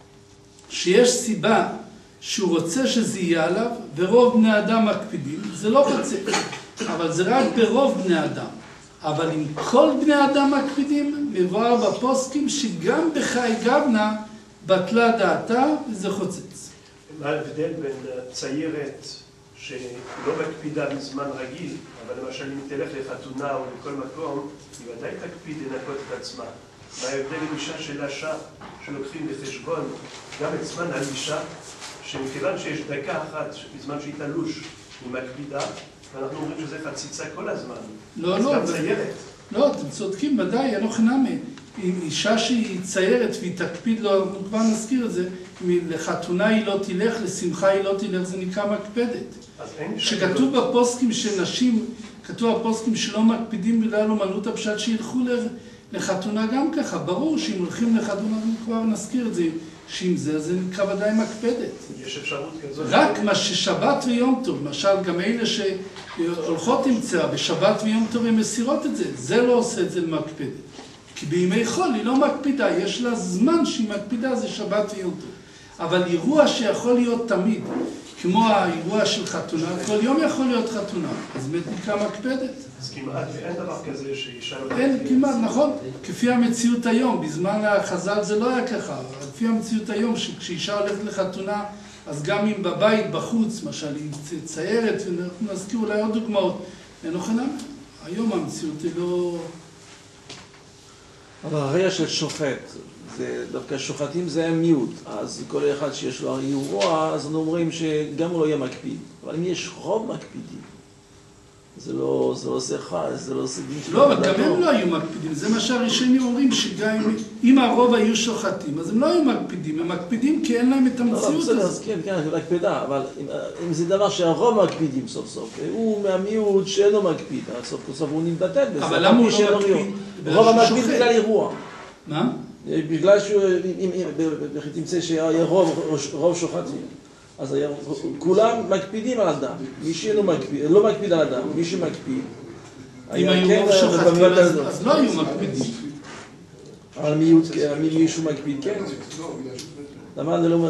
שיש סיבה שהוא רוצה שזה יהיה עליו, ורוב בני אדם מקפידים, זה לא חוצץ. אבל זה רק ברוב בני אדם. אבל אם כל בני אדם מקפידים, מבואר בפוסקים שגם בחי גבנה בטלה דעתה, וזה חוצץ.
מה ההבדל בין ציירת שלא מקפידה בזמן רגיל, אבל למשל אם תלך לחתונה או לכל מקום, היא ודאי תקפיד לנקות את עצמה. מה ההבדל עם אישה של אישה שלוקחים בחשבון גם את זמן האישה, שמכיוון שיש דקה אחת בזמן שהיא תלוש, היא מקפידה, ואנחנו אומרים שזה חציצה כל הזמן.
לא,
אז
לא.
גם ציירת.
לא, אתם צודקים, ודאי, אין לך נמי. אם אישה שהיא ציירת והיא תקפיד, לא, אנחנו כבר נזכיר את זה, אם לחתונה היא לא תלך, לשמחה היא לא תלך, זה נקרא מקפדת. שכתוב בפוסקים של נשים, כתוב בפוסקים שלא מקפידים בגלל אומנות הפשט שילכו לחתונה גם ככה. ברור שאם הולכים לחתונה, אנחנו כבר נזכיר את זה, שאם זה, זה נקרא ודאי מקפדת.
יש אפשרות כזאת.
רק מה ששבת ויום טוב, למשל גם אלה שהולכות עם צרה, בשבת ויום טוב הן מסירות את זה, זה לא עושה את זה למקפדת. כי בימי חול היא לא מקפידה, יש לה זמן שהיא מקפידה, זה שבת ויום טוב. אבל אירוע שיכול להיות תמיד, כמו האירוע של חתונה, כל יום יכול להיות חתונה, אז באמת נקרא מקפדת.
אז כמעט אין דבר כזה שאישה לא...
אין, כמעט, נכון. כפי המציאות היום, בזמן החז"ל זה לא היה ככה, כפי המציאות היום, שכשאישה הולכת לחתונה, אז גם אם בבית, בחוץ, למשל, היא ציירת, ואנחנו נזכיר אולי עוד דוגמאות, אין אוכנה. היום המציאות היא לא...
אבל הראייה של שוחט, זה דווקא שוחטים זה מיעוט, אז כל אחד שיש לו אירוע, אז אנחנו אומרים שגם הוא לא יהיה מקפיד. אבל אם יש רוב מקפידים, זה לא, זה לא עושה חד, זה לא עושה דין.
לא, אבל גם הם לא היו מקפידים. זה מה שהראשונים אומרים, שגם אם הרוב היו שוחטים, אז הם לא היו מקפידים. הם מקפידים כי אין להם את המציאות הזאת.
לא, בסדר, כן, כן, זה מקפידה, אבל אם זה דבר שהרוב מקפידים סוף סוף, הוא מהמיעוט שאינו מקפיד, סוף סוף הוא נתבטל בזה.
אבל למה הוא לא מקפיד?
רוב המקפיד בגלל אירוע.
מה?
בגלל שהוא, אם תמצא שהיה רוב שוחטים. אז כולם מקפידים על אדם, מי שלא מקפיד, לא מקפיד על אדם, מי שמקפיד.
אם היו רוב שוחטים, אז לא היו מקפידים.
אבל מישהו מקפיד, כן. למה אני לא אומר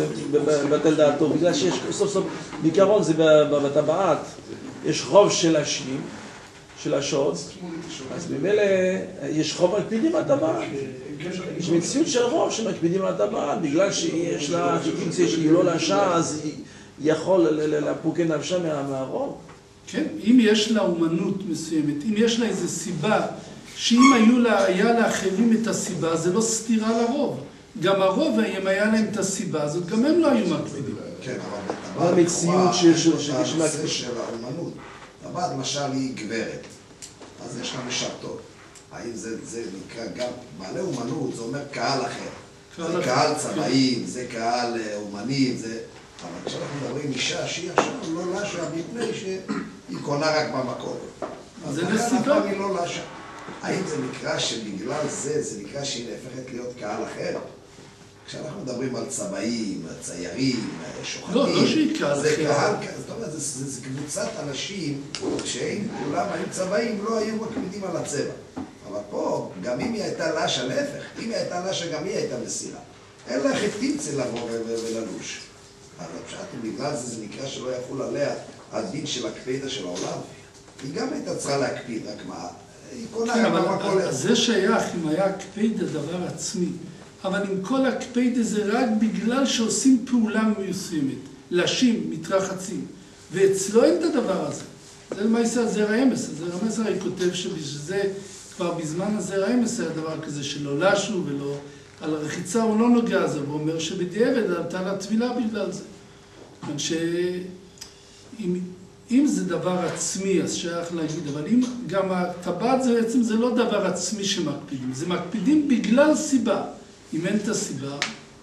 שבטל דעתו? בגלל שיש סוף סוף, בעיקרון זה בטבעת, יש רוב של השנים, של השעות, אז במילא יש רוב מקפידים על הטבעת. יש מציאות של רוב שמקפידים על הטבעת, בגלל שיש לה, תמצא שהיא לא לשה, אז היא יכול לפוקד נפשה מהרוב.
כן, אם יש לה אומנות מסוימת, אם יש לה איזו סיבה, שאם היו לה, היה לאחרים את הסיבה, זה לא סתירה לרוב. גם הרוב, אם היה להם את הסיבה הזאת, גם הם לא היו מקפידים.
כן, אבל בטבעת
המציאות של
הנושא של האומנות. טבעת למשל היא גברת, אז יש לה משרתות. האם זה, זה נקרא גם, בעלי אומנות, זה אומר קהל אחר. זה קהל צבאים, זה קהל אומנים, זה... אבל כשאנחנו מדברים אישה שהיא עכשיו לא לשה מפני שהיא קונה רק במקום. אז לכן אף פעם היא לא לשה. האם זה נקרא שבגלל זה, זה נקרא שהיא נהפכת להיות קהל אחר? כשאנחנו מדברים על צבאים, ציירים, שוחטים,
לא, לא שהיא קהל
זה
אחר.
קהל, זאת אומרת, זה, זה קבוצת אנשים שאם כולם היו צבאים, לא היו מקפידים על הצבע. אבל פה, גם אם היא הייתה לשה, להפך, אם היא הייתה לשה, גם היא הייתה מסירה. אין לה איך תמצא לבוא וללוש. אבל פשוט, בגלל זה, זה נקרא שלא יחול עליה הדין של הקפידה של העולם. היא גם הייתה צריכה להקפיד, רק מה, היא קונה גם במקום.
זה שייך, אם היה הקפיד הדבר עצמי, אבל עם כל הקפידה זה רק בגלל שעושים פעולה מסוימת, לשים, מתרחצים, ואצלו אין את הדבר הזה. זה למעשה הזרע האמס, הזרע האמס הרי כותב שבשביל כבר בזמן הזרע האמס היה דבר כזה שלא לשו ולא, על הרחיצה הוא לא נוגע זה, הוא אומר שבדיעבד עלתה לטבילה בגלל זה. זאת שאם אם זה דבר עצמי אז שייך להגיד, אבל אם גם הטבעת זה בעצם זה לא דבר עצמי שמקפידים, זה מקפידים בגלל סיבה. אם אין את הסיבה,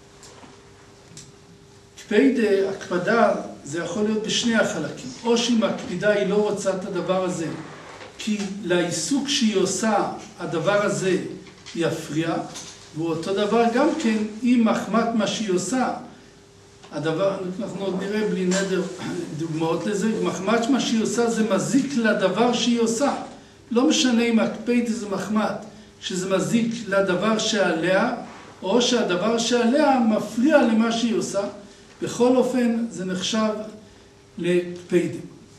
קפידה, הקפדה, זה יכול להיות בשני החלקים. או שהיא מקפידה, היא לא רוצה את הדבר הזה, כי לעיסוק שהיא עושה, הדבר הזה יפריע, ואותו דבר גם כן, אם מחמת מה שהיא עושה, הדבר, אנחנו עוד נראה בלי נדר דוגמאות לזה, מחמת מה שהיא עושה זה מזיק לדבר שהיא עושה. לא משנה אם הקפידה זה מחמת, שזה מזיק לדבר שעליה, או שהדבר שעליה מפריע למה שהיא עושה, בכל אופן זה נחשב לקפידה.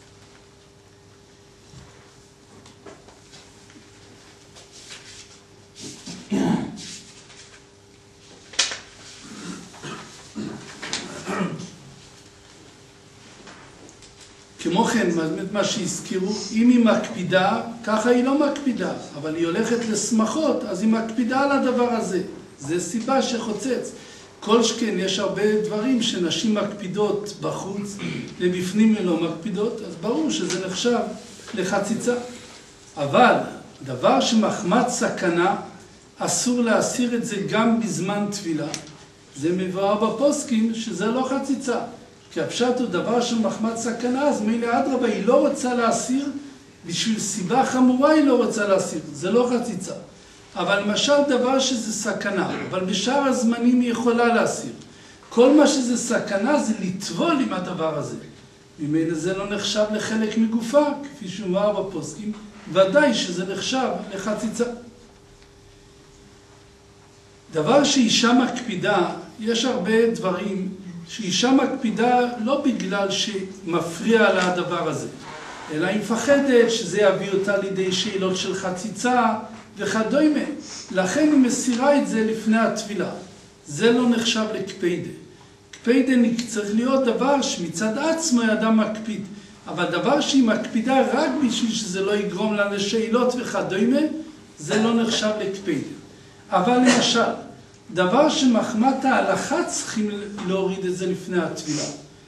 כמו כן, מה שהזכירו, אם היא מקפידה, ככה היא לא מקפידה, אבל היא הולכת לשמחות, אז היא מקפידה על הדבר הזה. זה סיבה שחוצץ. כל שכן, יש הרבה דברים שנשים מקפידות בחוץ, ובפנים הן לא מקפידות, אז ברור שזה נחשב לחציצה. אבל דבר שמחמת סכנה, אסור להסיר את זה גם בזמן תפילה. זה מבואר בפוסקים שזה לא חציצה. כי הפשט הוא דבר של מחמת סכנה, אז מילא אדרבה, היא לא רוצה להסיר, בשביל סיבה חמורה היא לא רוצה להסיר. זה לא חציצה. אבל למשל דבר שזה סכנה, אבל בשאר הזמנים היא יכולה להסיר. כל מה שזה סכנה זה לטבול עם הדבר הזה. ממילא זה לא נחשב לחלק מגופה, כפי שאומר בפוסקים, ודאי שזה נחשב לחציצה. דבר שאישה מקפידה, יש הרבה דברים שאישה מקפידה לא בגלל שמפריע לה הדבר הזה, אלא היא מפחדת שזה יביא אותה לידי שאלות של חציצה וכדומה. לכן היא מסירה את זה לפני התפילה. זה לא נחשב לקפידה. קפידה צריך להיות דבר שמצד עצמו האדם מקפיד, אבל דבר שהיא מקפידה רק בשביל שזה לא יגרום לה לשאלות וכדומה, זה לא נחשב לקפידה. אבל למשל, דבר שמחמת ההלכה צריכים להוריד את זה לפני התפילה.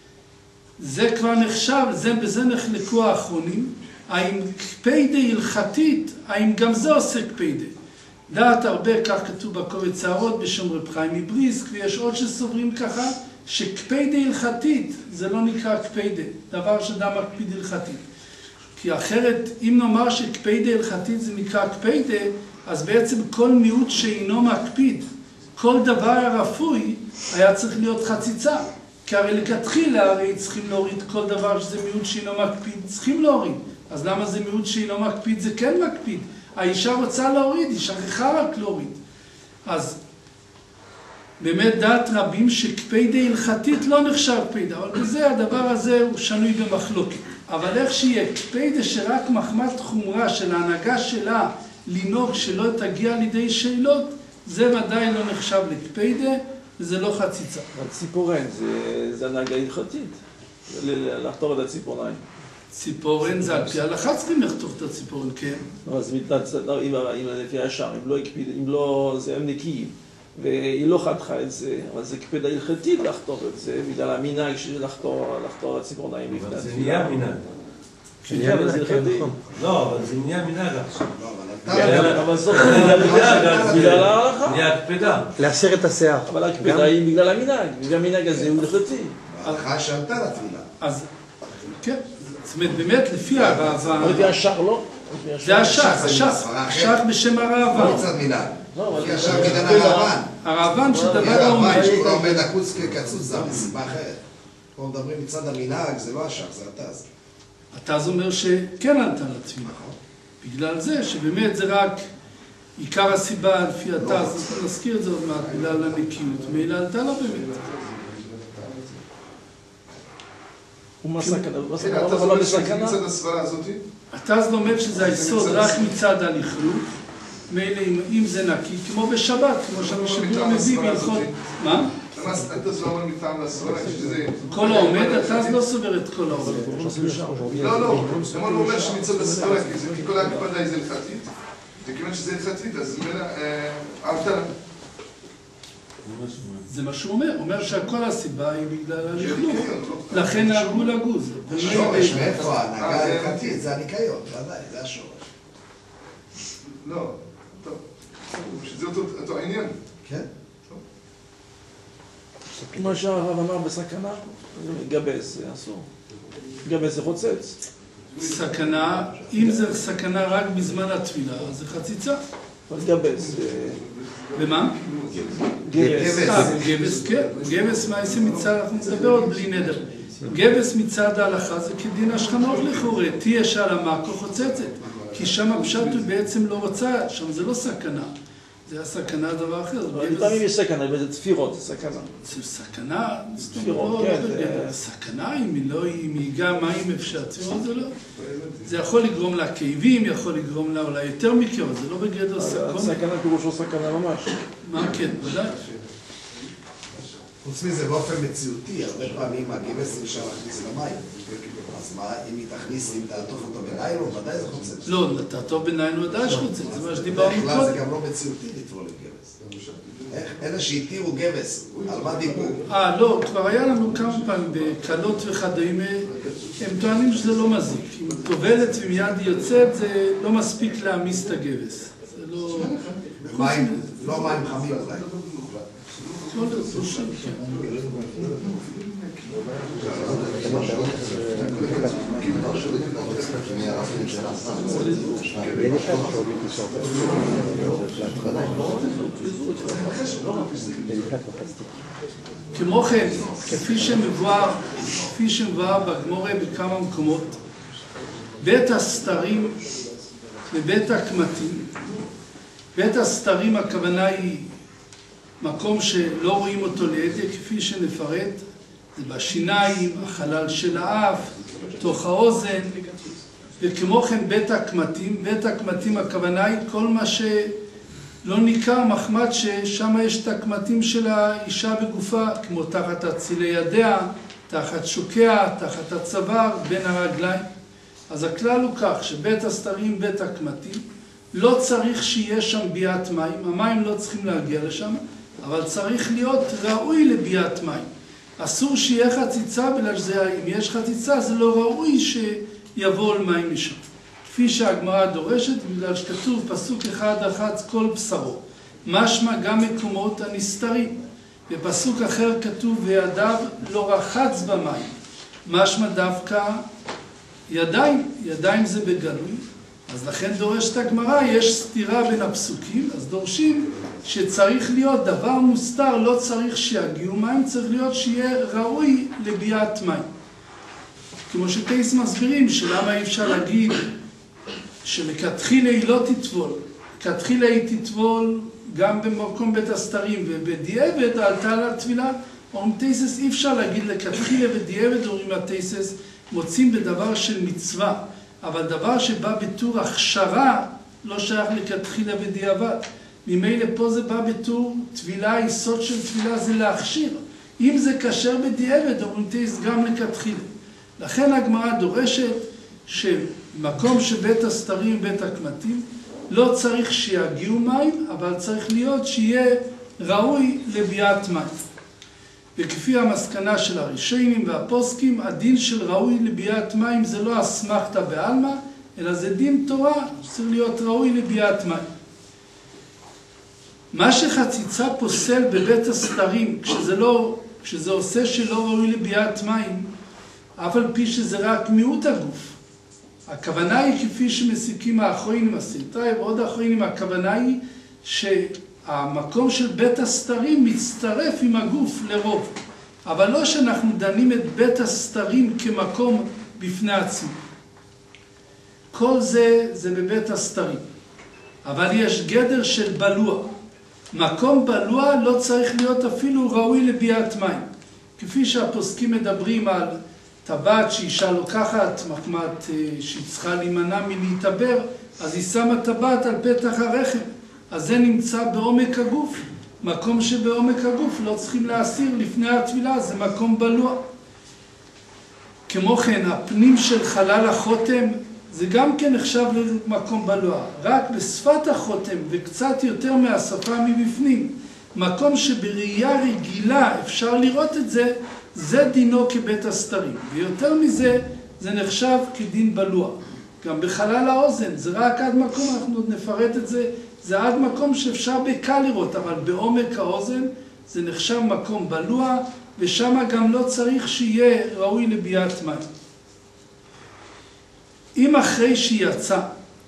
זה כבר נחשב, זה, בזה נחלקו האחרונים. האם קפידה הלכתית, האם גם זה עושה קפידה? דעת הרבה, כך כתוב בקובץ שערות בשם רב חיים מבריסק, ויש עוד שסוברים ככה, שקפידה הלכתית זה לא נקרא קפידה, דבר שאדם מקפיד הלכתית. כי אחרת, אם נאמר שקפידה הלכתית זה נקרא קפידה, אז בעצם כל מיעוט שאינו מקפיד, כל דבר הרפוי היה צריך להיות חציצה. כי הרי לכתחילה הרי צריכים להוריד כל דבר שזה מיעוט שאינו מקפיד, צריכים להוריד. אז למה זה מיעוט שאינו מקפיד? זה כן מקפיד. האישה רוצה להוריד, היא שכחה רק להוריד. אז באמת דעת רבים שקפידה הלכתית לא נחשב קפידה, אבל בזה הדבר הזה הוא שנוי במחלוקת. אבל איך שיהיה קפידה שרק מחמת חומרה של ההנהגה שלה לנהוג שלא תגיע לידי שאלות, זה ודאי לא נחשב לקפידה, וזה לא חציצה.
הציפורן, זה הנהגה הלכתית, לחתור את הציפורניים.
ציפורן זה על פי ההלכה צריכים לחתוך את הציפורן, כן.
אז אם לפי השאר, אם לא הקפיד, אם לא, זה הם נקיים, והיא לא חתכה את זה, אבל זה קפידה הלכתית לחתור את זה, בגלל המנהג של לחתור הציפורניים לפני התפילה.
זה נהיה מנהג.
שנהיה מנהג, כן, נכון.
לא, אבל זה נהיה מנהג עכשיו.
אבל זאת בגלל ההלכה.
נהיה הקפידה.
להסיר את השיער.
אבל הקפידה היא בגלל המנהג, והמנהג הזה הוא הלכתי.
ההלכה שעלתה לתפילה.
אז, כן. זאת אומרת, באמת, לפי הרעב"ן...
לפי השח לא?
זה השח, השח, השח בשם הרעב"ן.
לא מצד מנהג. לפי השח מדן הרעב"ן.
הרעב"ן שדבר העומד.
הרעב"ן שכולה עומד עקוץ כקצוץ, זה מסיבה אחרת. פה מדברים מצד המנהג, זה לא השח, זה התז.
התז אומר שכן עלתה לתפילה. בגלל זה שבאמת זה רק עיקר הסיבה לפי התז, נזכיר את זה עוד מעט, בגלל הנקיות, מילה עלתה לה באמת.
הוא מסכנה, הוא מסכנה,
אתה
אבל לא בסכנה.
מצד הסברה הזאת?
התז לומד שזה היסוד רק מצד הלכלות, מילא אם, אם זה נקי, כמו בשבת, כמו שהמשבוע מביא בהלכות. מה?
אתה אומר מטעם לסברה, שזה...
כל העומד, אתה אז לא סובר את כל העומד.
לא, לא, למה הוא אומר שמצד הסברה, כי כל ההקפדה היא הלכתית, וכיוון שזה הלכתית, אז ההבדלה.
זה מה שהוא אומר, הוא אומר שהכל הסיבה היא בגלל הלכלוך, לכן נהגו לגוז.
השורש, מאיפה ההנהגה ההלכתית, זה הניקיון, ודאי, זה השורש.
לא, טוב, שזה אותו העניין.
כן.
כמו שהרב אמר בסכנה, גבס, זה אסור. גבס זה חוצץ.
סכנה, אם זה סכנה רק בזמן התפילה, אז זה חציצה.
אבל גבס.
ומה?
גבס.
גבס, כן. גבס מעשה מצד, אנחנו נדבר עוד בלי נדר. גבס מצד ההלכה זה כדין השכנות לכאורה, תהיה שלמה כה חוצצת. כי שם הפשט הוא בעצם לא רוצה, שם זה לא סכנה. זה הסכנה דבר אחר.
לפעמים יש סכנה, וזה תפירות, סכנה.
זה סכנה,
תפירות, כן.
סכנה אם היא ייגע מים אפשר, תפירות זה לא. זה יכול לגרום לה כאבים, יכול לגרום לה אולי יותר מכאוב, זה לא בגדר סכנה.
סכנה פירושו סכנה ממש.
מה כן, ודאי.
חוץ מזה, באופן מציאותי, הרבה פעמים הגבס אפשר להכניס למים. אז מה, אם היא תכניס, אם תעטוף אותו בניילון, ודאי זה חוצץ.
לא, תעטוף בניילון ודאי שחוצץ, זה מה שדיברנו קודם.
בכלל זה גם לא מציאותי לטבול עם גבס. אלה שהתירו גבס, על מה דיברו?
אה, לא, כבר היה לנו כמה פעמים בקלות וכדומה, הם טוענים שזה לא מזיק. אם טובלת ומיד היא יוצאת, זה לא מספיק להעמיס את הגבס. זה לא...
מים, לא מים חמים אולי.
לא, לא, זה שם, כן. כמו כן, כפי שמבואר, כפי שמבואר בגמורה בכמה מקומות, בית הסתרים ובית הקמטים. בית הסתרים הכוונה היא מקום שלא רואים אותו לידי, כפי שנפרט, זה בשיניים, החלל של האף, תוך האוזן, וכמו כן בית הקמטים. בית הקמטים הכוונה היא כל מה שלא ניכר מחמד ששם יש את הקמטים של האישה בגופה, כמו תחת הצילי ידיה, תחת שוקיה, תחת הצוואר, בין הרגליים. אז הכלל הוא כך שבית הסתרים, בית הקמטים, לא צריך שיהיה שם ביאת מים, המים לא צריכים להגיע לשם, אבל צריך להיות ראוי לביאת מים. אסור שיהיה חציצה, בגלל שזה, אם יש חציצה, זה לא ראוי שיבוא על מים משם. כפי שהגמרא דורשת, בגלל שכתוב פסוק אחד רחץ כל בשרו. משמע גם מקומות הנסתרים. בפסוק אחר כתוב, וידיו לא רחץ במים. משמע דווקא ידיים, ידיים זה בגלוי. אז לכן דורשת הגמרא, יש סתירה בין הפסוקים, אז דורשים שצריך להיות דבר מוסתר, לא צריך שיגיעו מים, צריך להיות שיהיה ראוי לביאת מים. כמו שטייס מסבירים, שלמה אי אפשר להגיד שלכתחילה היא לא תטבול, לכתחילה היא תטבול גם במקום בית הסתרים, ובדיעבד עלתה לתפילה, אומרים טייסס אי אפשר להגיד לכתחילה ודיעבד, אומרים הטייסס, מוצאים בדבר של מצווה, אבל דבר שבא בתור הכשרה לא שייך לכתחילה ודיעבד. ממילא פה זה בא בתור תפילה, היסוד של תפילה זה להכשיר. אם זה כשר בדיעבד, אומרים טייס גם לכתחילה. לכן הגמרא דורשת שמקום שבית הסתרים, בית הקמטים, לא צריך שיגיעו מים, אבל צריך להיות שיהיה ראוי לביאת מים. וכפי המסקנה של הראשונים והפוסקים, הדין של ראוי לביאת מים זה לא אסמכתא בעלמא, אלא זה דין תורה, צריך להיות ראוי לביאת מים. מה שחציצה פוסל בבית הסתרים, כשזה, לא, כשזה עושה שלא ראוי לביאת מים, אף על פי שזה רק מיעוט הגוף. הכוונה היא כפי שמסיקים האחרונים, הסרטאי ועוד האחרונים, הכוונה היא שהמקום של בית הסתרים מצטרף עם הגוף לרוב. אבל לא שאנחנו דנים את בית הסתרים כמקום בפני עצמו. כל זה זה בבית הסתרים. אבל יש גדר של בלוע. מקום בלוע לא צריך להיות אפילו ראוי לביאת מים. כפי שהפוסקים מדברים על טבעת שאישה לוקחת, מחמת שהיא צריכה להימנע מלהתעבר, אז היא שמה טבעת על פתח הרחם. אז זה נמצא בעומק הגוף. מקום שבעומק הגוף לא צריכים להסיר לפני הטבילה, זה מקום בלוע. כמו כן, הפנים של חלל החותם זה גם כן נחשב למקום בלוע. רק בשפת החותם וקצת יותר מהשפה מבפנים, מקום שבראייה רגילה אפשר לראות את זה, זה דינו כבית הסתרים. ויותר מזה, זה נחשב כדין בלוע. גם בחלל האוזן, זה רק עד מקום, אנחנו עוד נפרט את זה, זה עד מקום שאפשר בקל לראות, אבל בעומק האוזן זה נחשב מקום בלוע, ושם גם לא צריך שיהיה ראוי לביאת מים. אם אחרי שהיא יצאה,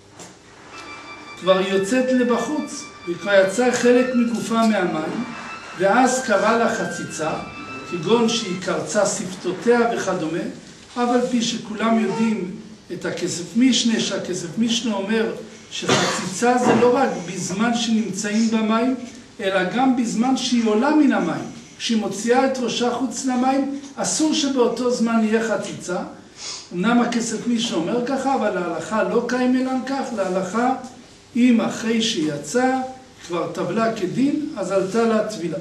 כבר יוצאת לבחוץ, וכבר יצא חלק מגופה מהמים, ואז קרה לה חציצה, כגון שהיא קרצה שפתותיה וכדומה, אבל פי שכולם יודעים את הכסף משנה, שהכסף משנה אומר שחציצה זה לא רק בזמן שנמצאים במים, אלא גם בזמן שהיא עולה מן המים. כשהיא מוציאה את ראשה חוץ למים, אסור שבאותו זמן יהיה חציצה. אמנם הכסף משנה אומר ככה, אבל להלכה לא קיים אלן כך, להלכה אם אחרי שיצא כבר טבלה כדין, אז עלתה לה טבילה.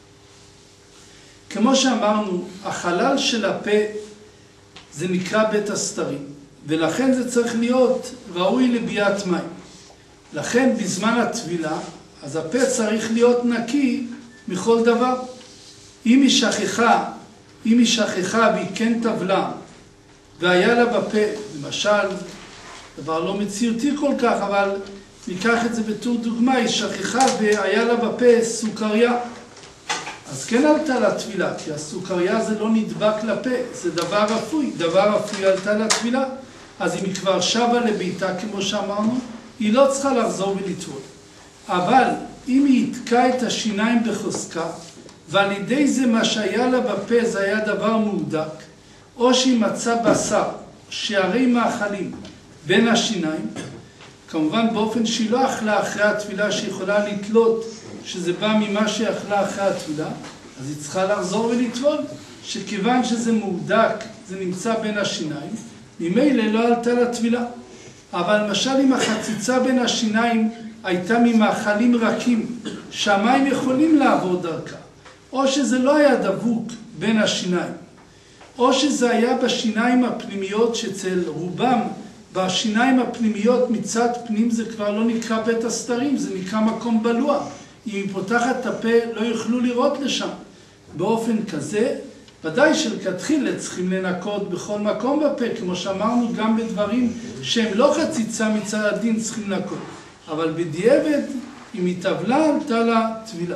כמו שאמרנו, החלל של הפה זה נקרא בית הסתרים, ולכן זה צריך להיות ראוי לביאת מים. לכן בזמן הטבילה, אז הפה צריך להיות נקי מכל דבר. אם היא שכחה, אם היא שכחה והיא כן טבלה, והיה לה בפה, למשל, דבר לא מציאותי כל כך, אבל ניקח את זה בתור דוגמה, היא שכחה והיה לה בפה סוכריה. אז כן עלתה לטבילה, כי הסוכריה זה לא נדבק לפה, זה דבר רפוי, דבר רפוי עלתה לטבילה. אז אם היא כבר שבה לביתה, כמו שאמרנו, היא לא צריכה לחזור ולטבול. אבל אם היא יתקע את השיניים בחוזקה, ועל ידי זה מה שהיה לה בפה זה היה דבר מהודק, או שהיא מצאה בשר, שערי מאכלים בין השיניים, כמובן באופן שהיא לא אכלה אחרי הטבילה, שיכולה לתלות שזה בא ממה שהיא אכלה אחרי הטבילה, אז היא צריכה לחזור ולטבול, שכיוון שזה מהודק, זה נמצא בין השיניים, ממילא לא עלתה לטבילה. אבל למשל אם החציצה בין השיניים הייתה ממאכלים רכים, שהמים יכולים לעבור דרכה, או שזה לא היה דבוק בין השיניים, או שזה היה בשיניים הפנימיות שאצל רובם, בשיניים הפנימיות מצד פנים זה כבר לא נקרא בית הסתרים, זה נקרא מקום בלוע. אם היא פותחת את הפה לא יוכלו לראות לשם. באופן כזה, ודאי שלכתחילה צריכים לנקות בכל מקום בפה, כמו שאמרנו גם בדברים שהם לא חציצה מצד הדין צריכים לנקות. אבל בדיעבד, אם היא טבלה, עלתה לה טבילה.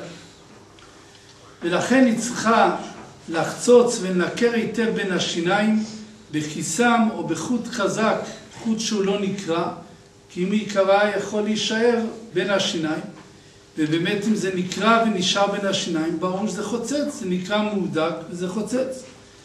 ולכן היא צריכה לחצוץ ולנקר היטב בין השיניים, בכיסם או בחוט חזק, חוט שהוא לא נקרא, כי אם היא קרה יכול להישאר בין השיניים, ובאמת אם זה נקרא ונשאר בין השיניים, ברור שזה חוצץ, זה נקרא מהודק וזה חוצץ.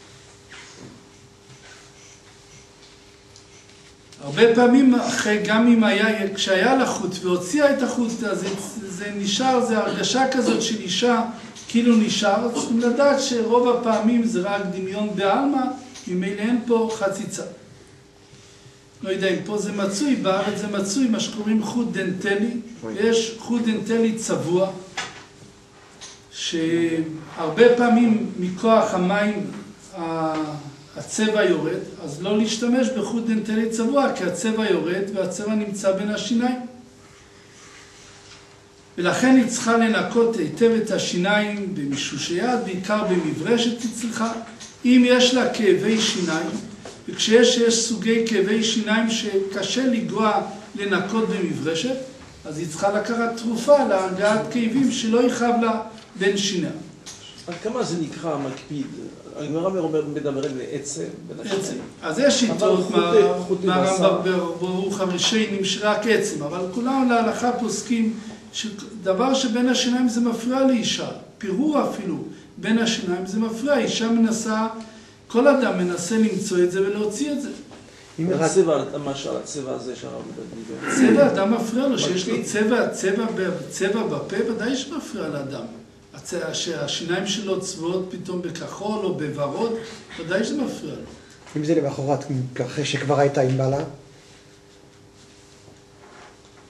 הרבה פעמים אחרי, גם אם היה, כשהיה לה חוט והוציאה את החוט, אז זה, זה נשאר, זה הרגשה כזאת של אישה, כאילו נשאר, צריכים לדעת שרוב הפעמים זה רק דמיון בעלמא, ממילא אין פה חציצה. לא יודע אם פה זה מצוי, בארץ זה מצוי, מה שקוראים חוט דנטלי, ויש חוט דנטלי צבוע, שהרבה פעמים מכוח המים הצבע יורד, אז לא להשתמש בחוט דנטלי צבוע, כי הצבע יורד והצבע נמצא בין השיניים. ולכן היא צריכה לנקות היטב את השיניים במישוש יד, בעיקר במברשת היא צריכה. אם יש לה כאבי שיניים, וכשיש יש סוגי כאבי שיניים שקשה לגוע לנקות במברשת, אז היא צריכה לקחת תרופה להרגעת כאבים שלא יכאב לה בין שיניים.
אז כמה זה נקרא מקפיד? הגמרא מדברת בעצם,
עצם. אז יש שיטות מהרמב"ם ברוך הראשונים שרק עצם, אבל כולם להלכה פוסקים שדבר שבין השיניים זה מפריע לאישה, פירור אפילו בין השיניים זה מפריע, אישה מנסה, כל אדם מנסה למצוא את זה ולהוציא את זה.
אם הצבע, למשל הצבע הזה שהרב דיבר.
צבע, אדם מפריע לו, שיש לו צבע, צבע, צבע בפה, ודאי שמפריע לאדם. שהשיניים שלו צבעות פתאום בכחול או בוורוד, ודאי שזה מפריע לו.
אם זה למחרת, אחרי שכבר הייתה עם בעלה?
אז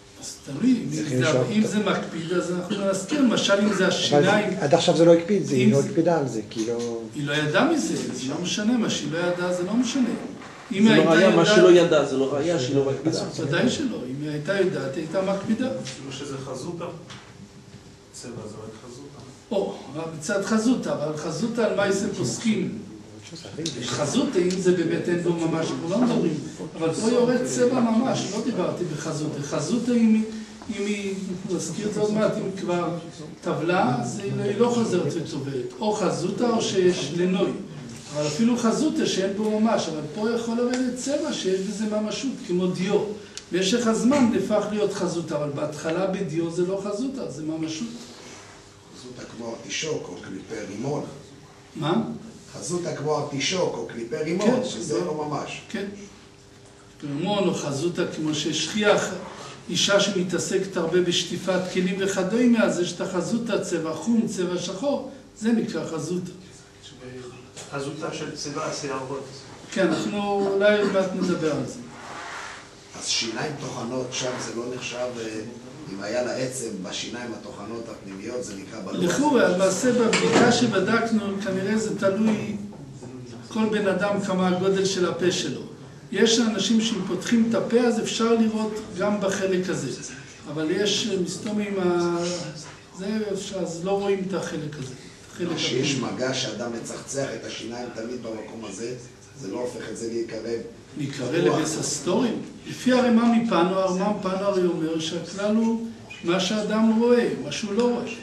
תלוי, אם זה מקפיד, אז אנחנו נזכיר, למשל אם זה השיניים...
עד עכשיו זה לא הקפיד, היא לא הקפידה על זה, כי לא...
היא לא ידעה מזה, זה לא משנה, מה שהיא לא ידעה זה לא משנה.
זה לא ראיה, מה שלא ידעה, זה לא ראיה שהיא לא מקפידה.
ודאי שלא, אם היא הייתה יודעת, היא הייתה מקפידה.
אפילו שזה חזותה, צבע זה רק חזותה.
או, מצד חזותה, אבל חזותה על מה זה פוסקים? חזותה, אם זה באמת אין בו ממש, אנחנו לא מדברים, אבל פה יורד צבע ממש, לא דיברתי בחזותה. חזותה, אם היא, נזכיר את זה עוד מעט, אם כבר טבלה, אז היא לא חוזרת וטובלת. או חזותה או שיש לנוי. אבל אפילו חזותה שאין בו ממש, אבל פה יכול לרדת צבע שיש בזה ממשות, כמו דיו. במשך הזמן נהפך להיות חזותה, אבל בהתחלה בדיו זה לא חזותה, זה ממשות.
חזותה כמו ארטישוק או קליפי רימון.
מה?
חזותה כמו ארטישוק או קליפי רימון, שזה לא ממש.
כן. רימון או חזותה כמו ששכיח אישה שמתעסקת הרבה בשטיפת כלים וכדומה, אז יש את החזותה, צבע חום, צבע שחור, זה נקרא חזותה.
חזותה של צבע השערות.
כן, אנחנו אולי מעט נדבר על זה.
אז שיניים טוחנות שם זה לא נחשב, אם היה לה עצם בשיניים הטוחנות הפנימיות זה נקרא בלוח.
לכאורה, למעשה בבדיקה שבדקנו, כנראה זה תלוי כל בן אדם כמה הגודל של הפה שלו. יש אנשים שאם פותחים את הפה אז אפשר לראות גם בחלק הזה. אבל יש מסתומים, זה אפשר, אז לא רואים את החלק הזה.
כשיש מגע שאדם מצחצח את השיניים תמיד במקום הזה, זה לא הופך את זה להיקרב.
להיקרב לבס הסטורים. לפי הרמ"א מפנואר, הרמ"א פנואר אומר שהכלל הוא מה שאדם רואה, מה שהוא לא רואה.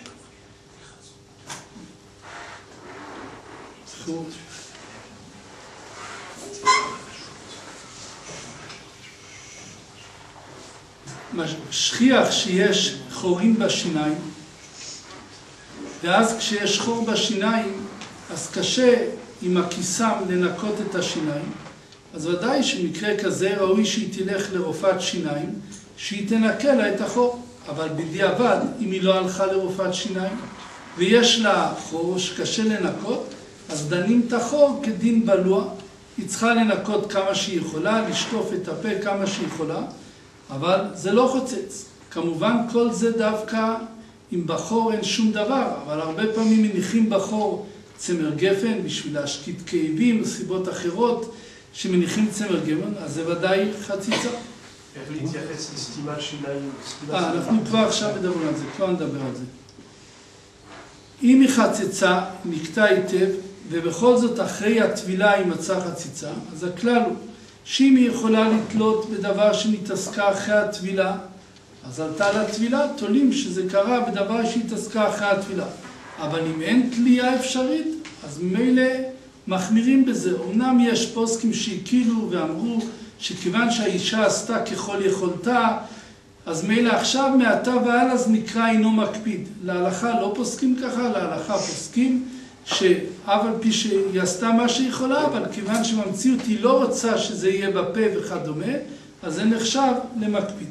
שכיח שיש חורים בשיניים, ואז כשיש חור בשיניים, אז קשה עם הכיסם לנקות את השיניים. אז ודאי שמקרה כזה ראוי שהיא תלך לרופאת שיניים, שהיא תנקה לה את החור. אבל בדיעבד, אם היא לא הלכה לרופאת שיניים, ויש לה חור שקשה לנקות, אז דנים את החור כדין בלוע. היא צריכה לנקות כמה שהיא יכולה, לשטוף את הפה כמה שהיא יכולה, אבל זה לא חוצץ. כמובן כל זה דווקא אם בחור אין שום דבר, אבל הרבה פעמים מניחים בחור צמר גפן בשביל להשקיט כאבים וסיבות אחרות שמניחים צמר גפן, אז זה ודאי חציצה.
איך להתייחס לסתימת שיניים?
אה, אנחנו כבר עכשיו מדברים על זה, כבר נדבר על זה. אם היא חצצה, נקטע היטב, ובכל זאת אחרי הטבילה היא מצאה חציצה, אז הכלל הוא שאם היא יכולה לתלות בדבר שמתעסקה אחרי הטבילה, אז עלתה לטבילה, תולים שזה קרה בדבר שהתעסקה אחרי הטבילה. אבל אם אין תלייה אפשרית, אז ממילא מחמירים בזה. אמנם יש פוסקים שהקילו ואמרו שכיוון שהאישה עשתה ככל יכולתה, אז מילא עכשיו מעתה ועל אז נקרא אינו מקפיד. להלכה לא פוסקים ככה, להלכה פוסקים שאף על פי שהיא עשתה מה שיכולה, אבל כיוון שבמציאות היא לא רוצה שזה יהיה בפה וכדומה, אז זה נחשב למקפיד.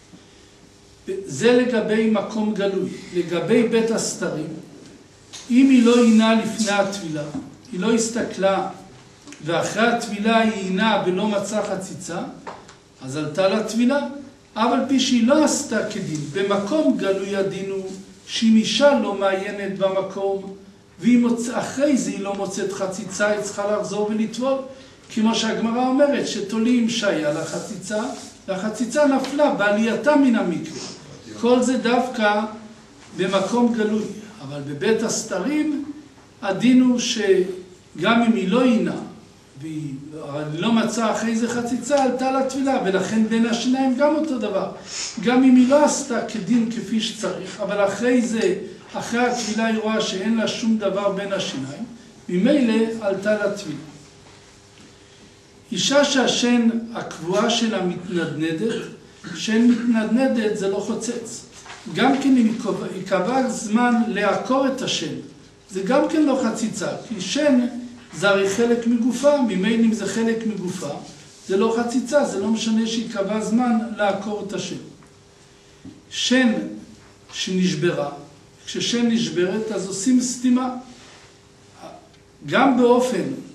זה לגבי מקום גלוי. לגבי בית הסתרים, אם היא לא עינה לפני הטבילה, היא לא הסתכלה, ואחרי הטבילה היא עינה ולא מצאה חציצה, אז עלתה לטבילה, אבל פי שהיא לא עשתה כדין. במקום גלוי הדין הוא שאם אישה לא מעיינת במקום, ואחרי זה היא לא מוצאת חציצה, היא צריכה לחזור ולטבול, כמו שהגמרא אומרת, שתולים שהיה לחציצה, והחציצה נפלה בעלייתה מן המקווה. כל זה דווקא במקום גלוי. אבל בבית הסתרים, הדין הוא שגם אם היא לא עינה, והיא לא מצאה אחרי זה חציצה, עלתה לטבילה, ולכן בין השיניים גם אותו דבר. גם אם היא לא עשתה כדין כפי שצריך, אבל אחרי זה, אחרי הטבילה היא רואה שאין לה שום דבר בין השיניים, ממילא עלתה לטבילה. אישה שהשן הקבועה שלה מתנדנדת, שן מתנדנדת זה לא חוצץ. גם כן אם יקבע זמן לעקור את השן, זה גם כן לא חציצה, כי שן זה הרי חלק מגופה, ממילא אם זה חלק מגופה, זה לא חציצה, זה לא משנה שיקבע זמן לעקור את השן. שן שנשברה, כששן נשברת אז עושים סתימה. גם באופן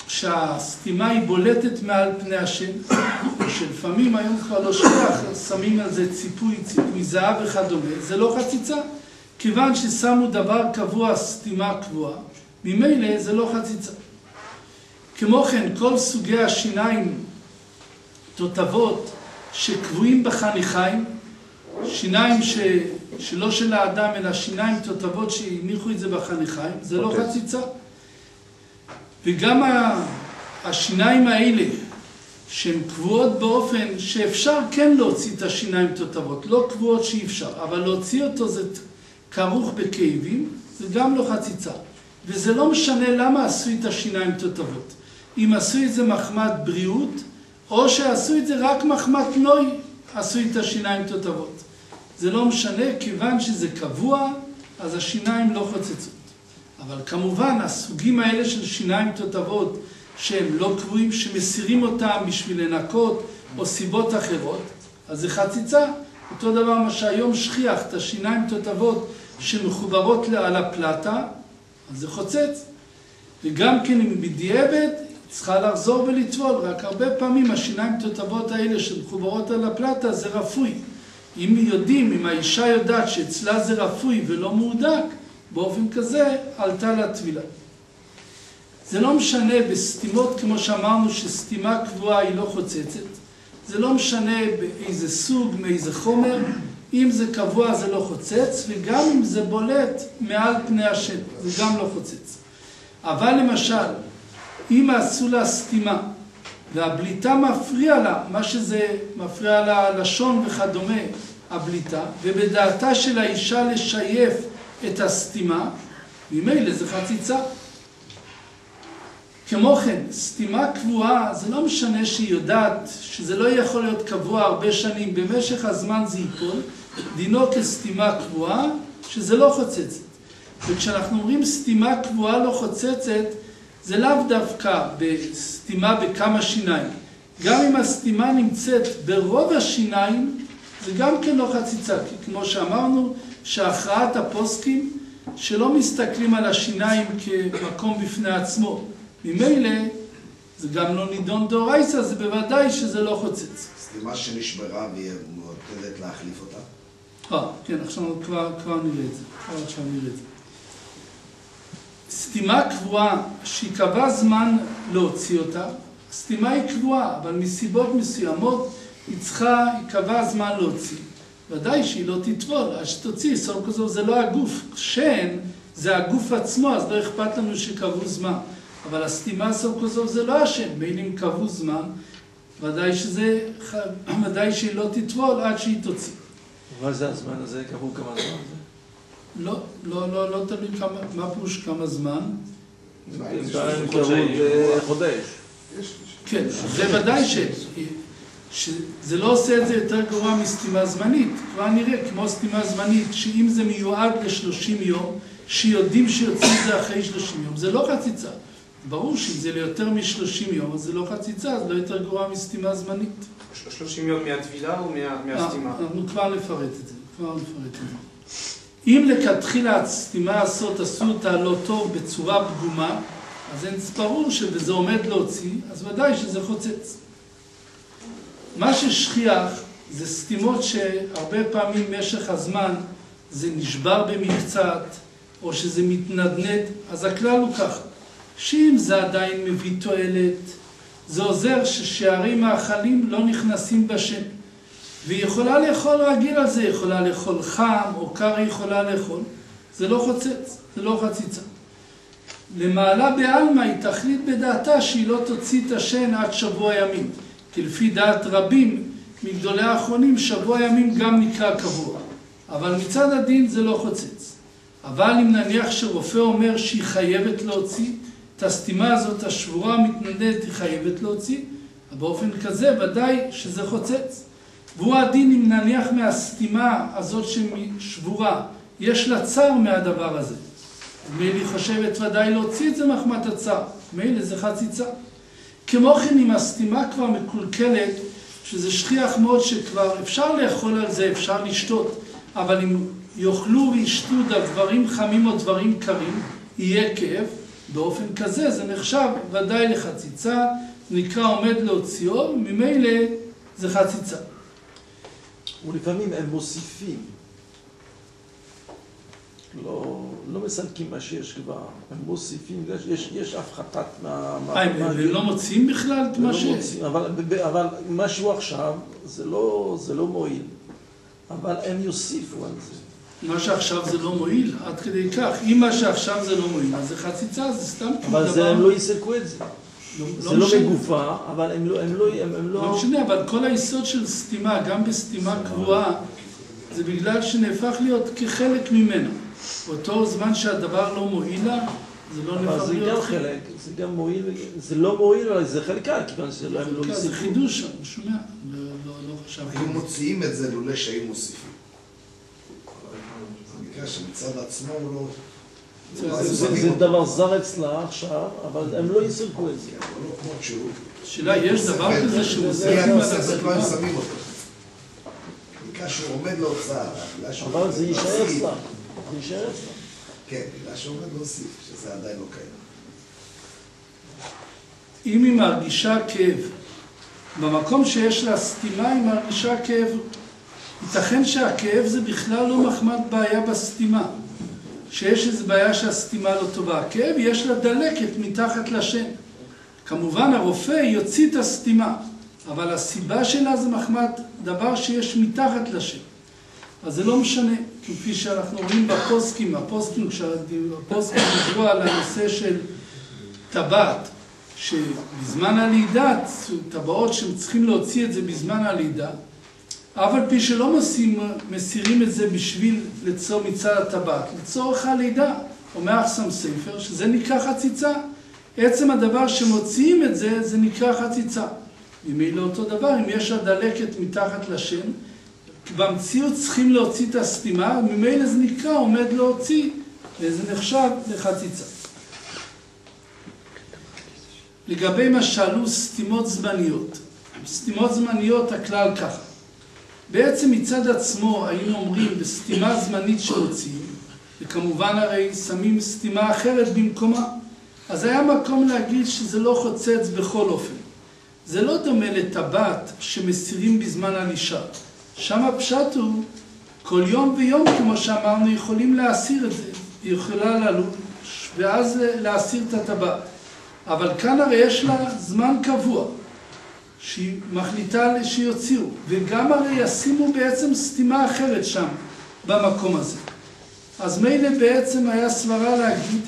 שהסתימה היא בולטת מעל פני השם, שלפעמים היום כבר לא שכח, שמים על זה ציפוי, ציפוי זהב וכדומה, זה לא חציצה. כיוון ששמו דבר קבוע, סתימה קבועה, ממילא זה לא חציצה. כמו כן, כל סוגי השיניים, תותבות, שקבועים בחניכיים, שיניים ש... שלא של האדם, אלא שיניים תותבות שהניחו את זה בחניכיים, זה לא חציצה. וגם השיניים האלה, שהן קבועות באופן שאפשר כן להוציא את השיניים תותבות, לא קבועות שאי אפשר, אבל להוציא אותו זה כרוך בכאבים, זה גם לא חציצה. וזה לא משנה למה עשו את השיניים תותבות. אם עשו את זה מחמת בריאות, או שעשו את זה רק מחמת נוי, עשו את השיניים תותבות. זה לא משנה, כיוון שזה קבוע, אז השיניים לא חוצצות. אבל כמובן, הסוגים האלה של שיניים תותבות, שהם לא קבועים, שמסירים אותם בשביל לנקות, או סיבות אחרות, אז זה חציצה. אותו דבר מה שהיום שכיח, את השיניים תותבות שמחוברות על הפלטה, אז זה חוצץ. וגם כן אם בדיעבד, צריכה לחזור ולטבול, רק הרבה פעמים השיניים תותבות האלה שמחוברות על הפלטה זה רפוי. אם יודעים, אם האישה יודעת שאצלה זה רפוי ולא מעודק, באופן כזה עלתה לטבילה. זה לא משנה בסתימות, כמו שאמרנו, שסתימה קבועה היא לא חוצצת. זה לא משנה באיזה סוג, מאיזה חומר. אם זה קבוע זה לא חוצץ, וגם אם זה בולט מעל פני השם, זה גם לא חוצץ. אבל למשל, אם עשו לה סתימה, והבליטה מפריע לה, מה שזה מפריע לה לשון וכדומה, הבליטה, ובדעתה של האישה לשייף את הסתימה, ממילא זה חציצה. כמו כן, סתימה קבועה, זה לא משנה שהיא יודעת שזה לא יכול להיות קבוע הרבה שנים, במשך הזמן זה ייפול, דינו כסתימה קבועה, שזה לא חוצצת. וכשאנחנו אומרים סתימה קבועה לא חוצצת, זה לאו דווקא בסתימה בכמה שיניים. גם אם הסתימה נמצאת ברוב השיניים, זה גם כן לא חציצה, כי כמו שאמרנו, שהכרעת הפוסקים, שלא מסתכלים על השיניים כמקום בפני עצמו. ממילא, זה גם לא נידון דאורייתא, זה בוודאי שזה לא חוצץ.
סתימה שנשברה והיא מועתדת להחליף אותה?
אה, כן, עכשיו כבר, כבר נראה את זה. כבר עכשיו נראה את זה. סתימה קבועה שיקבע זמן להוציא אותה, סתימה היא קבועה, אבל מסיבות מסוימות היא צריכה, יקבע זמן להוציא. ודאי שהיא לא תטבול, אז שתוציא, סוף כזו זה לא הגוף. שן זה הגוף עצמו, אז לא אכפת לנו שקבעו זמן. אבל הסתימה סוף כזו זה לא השם, בין אם קבעו זמן, ודאי שזה, ודאי שהיא לא תטבול עד שהיא תוציא.
מה זה הזמן הזה? קבעו כמה זמן זה?
לא, לא, לא, לא תלוי כמה, מה פירוש כמה זמן?
חודש.
כן, זה ודאי ש... שזה לא עושה את זה יותר גרוע מסתימה זמנית. כבר נראה, כמו סתימה זמנית, שאם זה מיועד ל-שלושים יום, שיודעים שיוצאים את זה אחרי שלושים יום, זה לא חציצה. ברור שאם זה ליותר מ-שלושים יום, אז זה לא חציצה, זה לא יותר גרוע מסתימה זמנית.
שלושים יום מהטבילה או מהסתימה?
אנחנו כבר נפרט את זה, כבר נפרט את זה. אם לכתחילה הסתימה הזאת עשו אותה לא טוב בצורה פגומה, אז אין ברור שזה עומד להוציא, אז ודאי שזה חוצץ. מה ששכיח זה סתימות שהרבה פעמים במשך הזמן זה נשבר במקצת, או שזה מתנדנד, אז הכלל הוא ככה, שאם זה עדיין מביא תועלת, זה עוזר ששערים מאכלים לא נכנסים בשם. והיא יכולה לאכול רגיל על זה, יכולה לאכול חם, או קר היא יכולה לאכול. זה לא חוצץ, זה לא חציצה. למעלה בעלמא היא תחליט בדעתה שהיא לא תוציא את השן עד שבוע ימים. כי לפי דעת רבים מגדולי האחרונים, שבוע ימים גם נקרא קבוע. אבל מצד הדין זה לא חוצץ. אבל אם נניח שרופא אומר שהיא חייבת להוציא, את הסתימה הזאת השבורה המתנדדת היא חייבת להוציא, באופן כזה ודאי שזה חוצץ. והוא הדין אם נניח מהסתימה הזאת ששבורה, יש לה צר מהדבר הזה. מילא חושבת ודאי להוציא את זה מחמת הצר, מילא זה חציצה. כמו כן אם הסתימה כבר מקולקלת, שזה שכיח מאוד שכבר אפשר לאכול על זה, אפשר לשתות, אבל אם יאכלו וישתו דברים חמים או דברים קרים, יהיה כאב, באופן כזה זה נחשב ודאי לחציצה, נקרא עומד להוציאו, ממילא זה חציצה.
ולפעמים הם מוסיפים, לא, לא מסלקים מה שיש כבר, הם מוסיפים, יש, יש הפחתת מה...
אה, הם לא מוציאים בכלל את מה שיש?
אבל, אבל משהו עכשיו, זה לא, זה לא מועיל, אבל הם יוסיפו על זה.
מה שעכשיו זה לא מועיל, עד כדי כך. אם מה שעכשיו זה לא מועיל, אז זה חציצה, זה סתם
אבל דבר... זה הם לא יסלקו את זה.
לא,
זה
לא,
לא
משנה.
מגופה, אבל הם לא... הם לא, הם, הם לא...
לא משנה, אבל כל היסוד של סתימה, גם בסתימה קבועה, זה בגלל שנהפך להיות כחלק ממנו. באותו זמן שהדבר לא מועיל לה, זה לא נהפך להיות...
אבל זה גם חלק, זה גם מועיל, זה לא מועיל, אבל זה חלקה, כיוון שזה לא... הם לא
זה חידוש שם, שומע? לא, לא, לא חשב.
היו מוציאים את זה לולא שהיו מוסיפים. זה נקרא שמצד עצמו הוא לא...
זה דבר זר אצלה עכשיו, אבל הם לא יסלקו את זה.
לא כמו שהוא.
שאלה, יש דבר כזה שמוסיפים
על
הסתימה?
זה כבר שמים אותו. נקרא שהוא עומד להוצאה.
אבל זה יישאר אצלה. זה יישאר אצלה.
כן, בגלל שעומד להוסיף, שזה עדיין לא קיים.
אם היא מרגישה כאב, במקום שיש לה סתימה היא מרגישה כאב, ייתכן שהכאב זה בכלל לא מחמת בעיה בסתימה. שיש איזו בעיה שהסתימה לא טובה. הכאב יש לה דלקת מתחת לשן. כמובן הרופא יוציא את הסתימה, אבל הסיבה שלה זה מחמת דבר שיש מתחת לשן. אז זה לא משנה, כפי שאנחנו רואים בפוסקים, הפוסקים, כשהפוסקים דיברו על הנושא של טבעת, שבזמן הלידה, טבעות שהם צריכים להוציא את זה בזמן הלידה, אף על פי שלא מסירים, מסירים את זה בשביל לצור מצד הטבעת, לצורך הלידה, אומר אחסם ספר, שזה נקרא חציצה. עצם הדבר שמוציאים את זה, זה נקרא חציצה. ממילא אותו דבר, אם יש הדלקת מתחת לשן, במציאות צריכים להוציא את הסתימה, ממילא זה נקרא עומד להוציא, וזה נחשב לחציצה. לגבי מה שאלו סתימות זמניות. סתימות זמניות הכלל ככה. בעצם מצד עצמו היינו אומרים בסתימה זמנית שהוציאים, וכמובן הרי שמים סתימה אחרת במקומה. אז היה מקום להגיד שזה לא חוצץ בכל אופן. זה לא דומה לטבעת שמסירים בזמן הלישה. שם הפשט הוא, כל יום ויום, כמו שאמרנו, יכולים להסיר את זה. היא יכולה לעלות, ואז להסיר את הטבעת. אבל כאן הרי יש לה זמן קבוע, שהיא מחליטה שיוציאו, וגם הרי ישימו בעצם סתימה אחרת שם, במקום הזה. אז מילא בעצם היה סברה להגיד,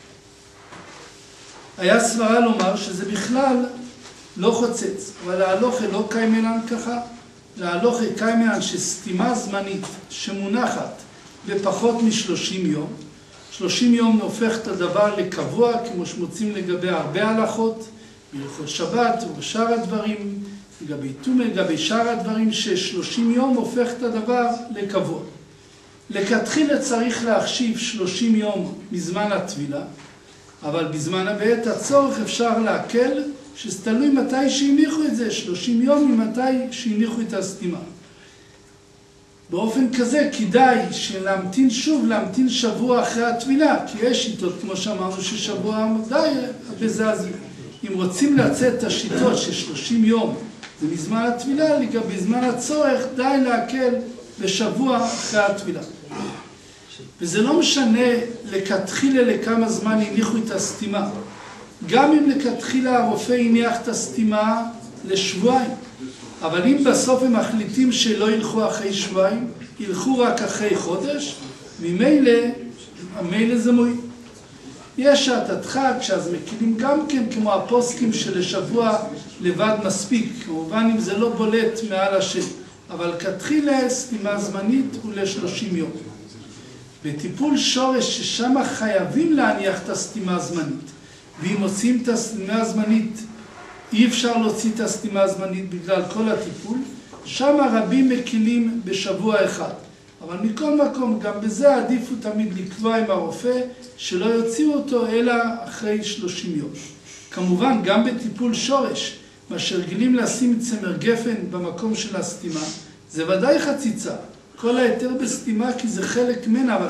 היה סברה לומר שזה בכלל לא חוצץ, אבל להלוכה לא קיימנן ככה, להלוכה קיימנן שסתימה זמנית שמונחת בפחות משלושים יום, שלושים יום הופך את הדבר לקבוע, כמו שמוצאים לגבי הרבה הלכות, בהלכות שבת ובשאר הדברים, לגבי תומה, לגבי שאר הדברים, ששלושים יום הופך את הדבר לקבוע. לכתחילה צריך להחשיב שלושים יום מזמן הטבילה, אבל בזמן בעת הצורך אפשר להקל, שזה תלוי מתי שהניחו את זה, שלושים יום ממתי שהניחו את הסתימה. באופן כזה כדאי שלהמתין שוב, להמתין שבוע אחרי הטבילה, כי יש שיטות, כמו שאמרנו, ששבוע די בזה. אז אם רוצים לצאת את השיטות של-שלושים יום זה מזמן הטבילה, בזמן הצורך די להקל בשבוע אחרי הטבילה. וזה לא משנה לכתחילה לכמה זמן הניחו את הסתימה. גם אם לכתחילה הרופא הניח את הסתימה לשבועיים, אבל אם בסוף הם מחליטים שלא ילכו אחרי שבועיים, ילכו רק אחרי חודש, ממילא, המילא זה מועיל. יש שעת הדחק, שאז מקילים גם כן כמו הפוסקים שלשבוע לבד מספיק, כמובן אם זה לא בולט מעל השם, אבל כתחילה סתימה זמנית הוא ל-שלושים יום. בטיפול שורש ששם חייבים להניח את הסתימה הזמנית, ואם מוצאים את הסתימה הזמנית, אי אפשר להוציא את הסתימה הזמנית בגלל כל הטיפול, שם הרבים מקילים בשבוע אחד. אבל מכל מקום, גם בזה עדיפו תמיד לקבוע עם הרופא, שלא יוציאו אותו אלא אחרי שלושים יום. כמובן, גם בטיפול שורש, מה שרגילים לשים צמר גפן במקום של הסתימה, זה ודאי חציצה. כל היתר בסתימה כי זה חלק ממנה, אבל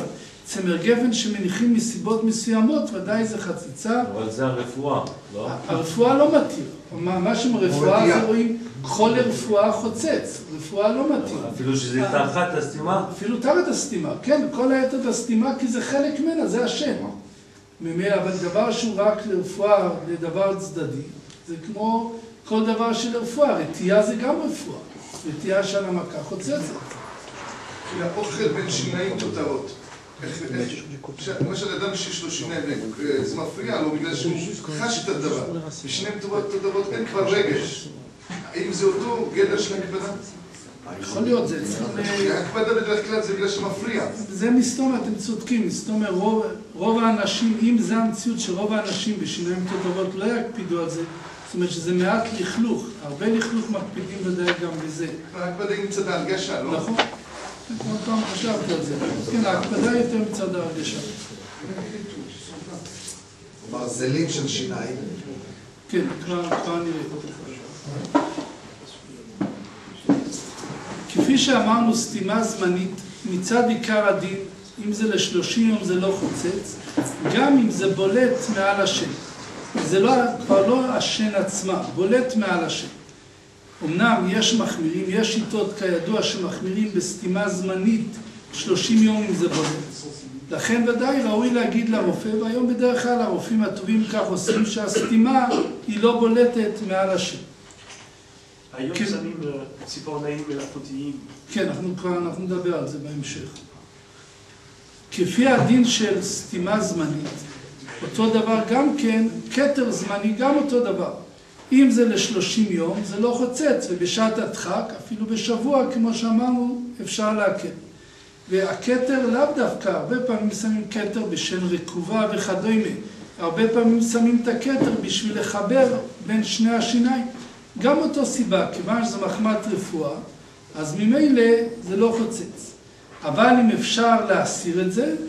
צמר גפן שמניחים מסיבות מסוימות, ודאי זה חציצה.
אבל זה הרפואה, לא?
הרפואה לא מתיר. מה שמרפואה זה רואים כל הרפואה חוצץ. רפואה לא מתיר.
אפילו שזה תחת הסתימה?
אפילו תחת הסתימה, כן, כל היתר הסתימה, כי זה חלק ממנה, זה השם. אבל דבר שהוא רק לרפואה, לדבר צדדי, זה כמו כל דבר של רפואה. רתיעה זה גם רפואה. רתיעה של המכה חוצצת.
האוכל בין שיניים תותרות. למשל אדם שיש לו שיניים, זה מפריע לו בגלל שהוא חש את הדבר. בשיניים תותרות אין כבר רגש. האם זה אותו גדר של הקפדה?
יכול להיות, זה
הקפדה בדרך כלל זה בגלל שמפריע.
זה מסתום, אתם צודקים, מסתום רוב האנשים, אם זה המציאות שרוב האנשים בשיניים תותרות לא יקפידו על זה, זאת אומרת שזה מעט לכלוך, הרבה לכלוך מקפידים ודאי גם בזה.
ההקפדה היא מצד ההרגשה, לא?
נכון. כמו פעם חשבתי על זה. כן, ההקפדה יותר מצד ההרגשה.
ברזלים של שיניים.
כן, כבר נראה. כפי שאמרנו, סתימה זמנית, מצד עיקר הדין, אם זה לשלושים יום זה לא חוצץ, גם אם זה בולט מעל השן. זה לא, כבר לא השן עצמה, בולט מעל השן. אמנם יש מחמירים, יש שיטות כידוע שמחמירים בסתימה זמנית שלושים יום אם זה בולט. לכן ודאי ראוי להגיד לרופא, והיום בדרך כלל הרופאים הטובים כך עושים שהסתימה היא לא בולטת מעל השן.
היום שמים ציפורניים מלאכותיים.
כן, אנחנו כבר אנחנו נדבר על זה בהמשך. כפי הדין של סתימה זמנית, אותו דבר גם כן, כתר זמני גם אותו דבר. אם זה לשלושים יום, זה לא חוצץ, ובשעת הדחק, אפילו בשבוע, כמו שאמרנו, אפשר להקל. והכתר לאו דווקא, הרבה פעמים שמים כתר בשן רקובה וכדומה. הרבה פעמים שמים את הכתר בשביל לחבר בין שני השיניים. גם אותו סיבה, כיוון שזה מחמת רפואה, אז ממילא זה לא חוצץ. אבל אם אפשר להסיר את זה,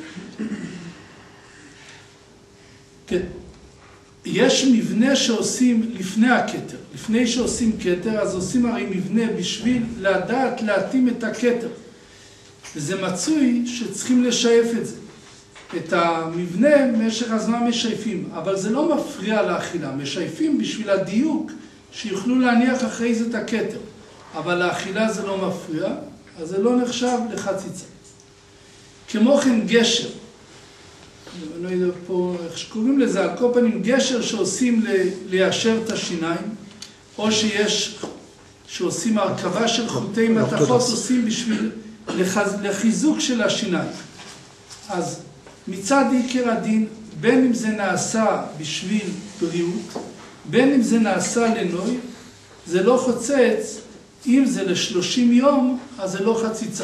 כן. יש מבנה שעושים לפני הכתר. לפני שעושים כתר, אז עושים הרי מבנה בשביל לדעת להתאים את הכתר. וזה מצוי שצריכים לשייף את זה. את המבנה משך הזמן משייפים, אבל זה לא מפריע לאכילה. משייפים בשביל הדיוק שיוכלו להניח אחרי זה את הכתר. אבל לאכילה זה לא מפריע, אז זה לא נחשב לחציצה. כמו כן גשר. אני לא יודע פה איך שקוראים לזה, על כל פנים גשר שעושים ליישר את השיניים, או שיש, שעושים הרכבה של חוטי מתכות, עושים בשביל לחיזוק של השיניים. אז מצד עיקר הדין, בין אם זה נעשה בשביל בריאות, בין אם זה נעשה לנוי, זה לא חוצץ, אם זה לשלושים יום, אז זה לא חציצה.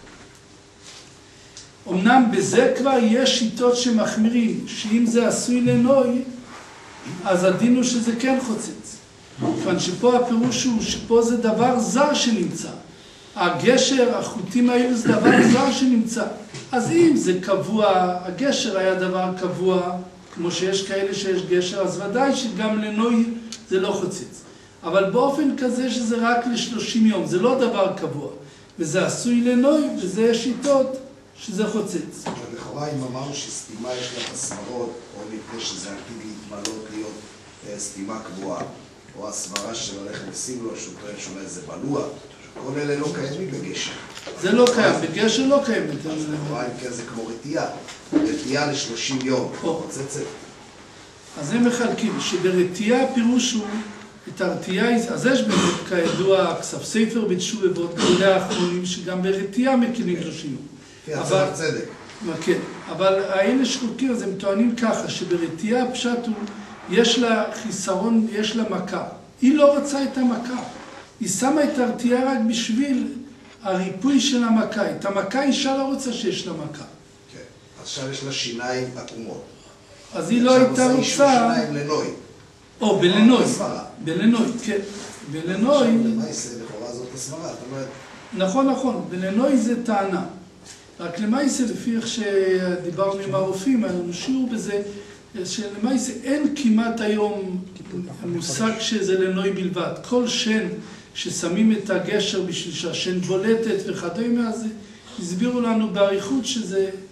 אמנם בזה כבר יש שיטות שמחמירים, שאם זה עשוי לנוי, אז הדין הוא שזה כן חוצץ. כיוון שפה הפירוש הוא שפה זה דבר זר שנמצא. הגשר, החוטים האלו זה דבר זר שנמצא. אז אם זה קבוע, הגשר היה דבר קבוע, כמו שיש כאלה שיש גשר, אז ודאי שגם לנוי זה לא חוצץ. אבל באופן כזה שזה רק לשלושים יום, זה לא דבר קבוע. וזה עשוי לנוי, וזה שיטות שזה חוצץ.
לכאורה אם אמרנו שסתימה יש לה הסברות, או מפני שזה עתיד להתמלות להיות סתימה קבועה, או הסברה של הלחם וסימלו, שהוא טוען שאולי זה בלוע, כל אלה לא קיימים בגשר.
זה לא קיים, בגשר לא קיים.
לכאורה אם כן זה כמו רתיעה, רתיעה לשלושים יום, חוצצת.
אז הם מחלקים, שברתיעה הפירוש הוא, את הרתיעה, אז יש באמת כידוע כסף ספר בתשובה ועוד כאלה האחרונים, שגם ברתיעה מקימים שלושים יום.
אבל צדק.
כן, אבל האלה שחוקים, אז הם טוענים ככה, שברתיעה הפשט הוא, יש לה חיסרון, יש לה מכה. היא לא רוצה את המכה. היא שמה את הרתיעה רק בשביל הריפוי של המכה. את המכה אישה לא רוצה שיש לה מכה.
כן, עכשיו יש לה שיניים עקומות.
אז היא לא הייתה רוצה...
שיניים לנוי.
או, בלנוי. בלנוי, כן. בלנוי...
למעשה, לכאורה זאת הסברה, זאת אומרת...
נכון, נכון. בלנוי זה טענה. רק למעשה, לפי איך שדיברנו עם הרופאים, היה לנו שיעור בזה, שלמעשה אין כמעט היום מושג שזה לנוי בלבד. כל שן ששמים את הגשר בשביל שהשן בולטת וכדומה, אז הסבירו לנו בעריכות שזה,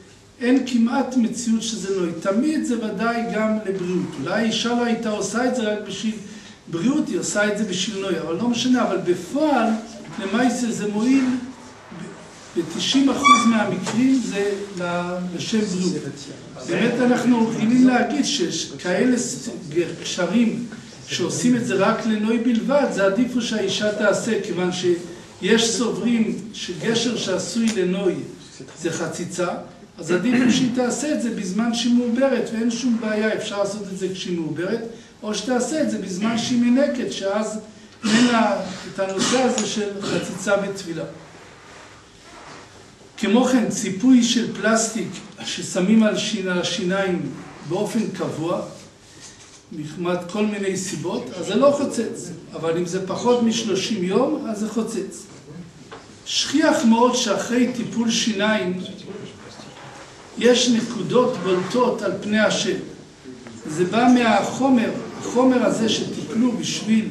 אין כמעט מציאות שזה נוי. תמיד זה ודאי גם לבריאות. אולי האישה לא הייתה עושה את זה רק בשביל בריאות, היא עושה את זה בשביל נוי, אבל לא משנה, אבל בפועל, למעשה זה מועיל ב-תשעים אחוז מהמקרים זה לשם בריאות. באמת אנחנו רגילים להגיד שכאלה קשרים שעושים את זה רק לנוי בלבד, זה עדיף שהאישה תעשה, כיוון שיש סוברים שגשר שעשוי לנוי זה חציצה, אז עדיף שהיא תעשה את זה בזמן שהיא מעוברת, ואין שום בעיה, אפשר לעשות את זה כשהיא מעוברת, או שתעשה את זה בזמן שהיא מנקת, שאז אין לה את הנושא הזה של חציצה וטבילה. כמו כן, ציפוי של פלסטיק ששמים על השיניים באופן קבוע, מחמת כל מיני סיבות, אז זה לא חוצץ. אבל אם זה פחות מ-שלושים יום, אז זה חוצץ. שכיח מאוד שאחרי טיפול שיניים, יש נקודות בולטות על פני השן. זה בא מהחומר, החומר הזה שטיפלו בשביל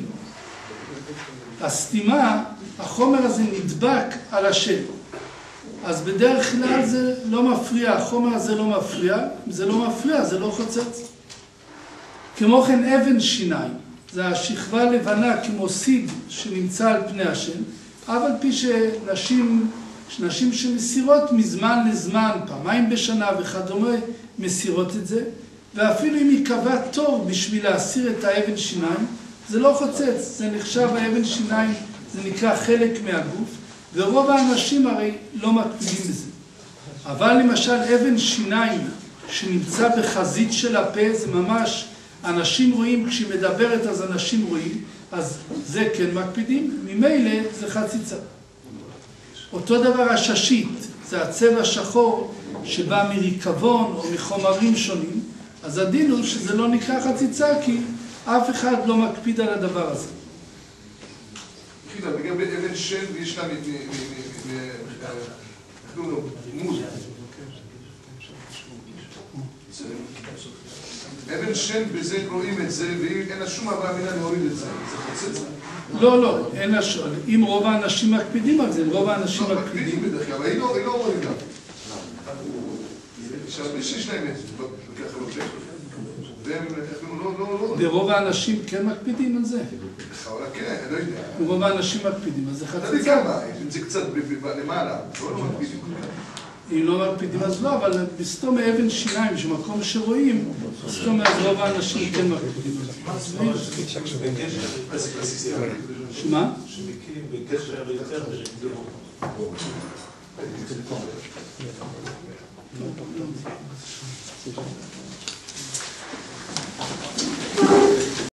הסתימה, החומר הזה נדבק על השן. אז בדרך כלל זה לא מפריע, החומר הזה לא מפריע, אם זה לא מפריע, זה לא חוצץ. כמו כן אבן שיניים, זה השכבה לבנה כמו סיד שנמצא על פני השן, אבל פי שנשים, נשים שמסירות מזמן לזמן, פעמיים בשנה וכדומה, מסירות את זה, ואפילו אם ייקבע תור בשביל להסיר את האבן שיניים, זה לא חוצץ, זה נחשב האבן שיניים, זה נקרא חלק מהגוף, ורוב האנשים הרי לא מקפידים בזה. אבל למשל אבן שיניים שנמצא בחזית של הפה, זה ממש, אנשים רואים, כשהיא מדברת אז אנשים רואים, אז זה כן מקפידים, ממילא זה חציצה. אותו דבר הששית, זה הצבע שחור שבא מריקבון או מחומרים שונים, אז הדין הוא שזה לא נקרא חציצה כי אף אחד לא מקפיד על הדבר הזה.
חידה, לגבי אבן שן ויש לה מוז. אבן שן בזה רואים את זה ואין לה שום הבאה מילה להוריד את זה. זה חוצץ?
לא, לא, אין לה שום. אם רוב האנשים מקפידים על זה, רוב האנשים מקפידים.
מקפידים בדרך כלל, אבל היא לא מורידה. עכשיו, יש להם את זה, ככה לא זה. והם לא, לא, לא.
ורוב האנשים כן מקפידים על זה.
חולה, כן, אני לא יודע.
ורוב האנשים מקפידים, אז זה חציצה.
אתה יודע כמה, אם זה קצת למעלה, לא מקפידים.
אם לא מקפידים אז לא, אבל בסתום אבן שיניים, שמקום שרואים, בסתום אז רוב האנשים כן מקפידים על זה. שמה?
שמקים בקשר יותר ושגדרו.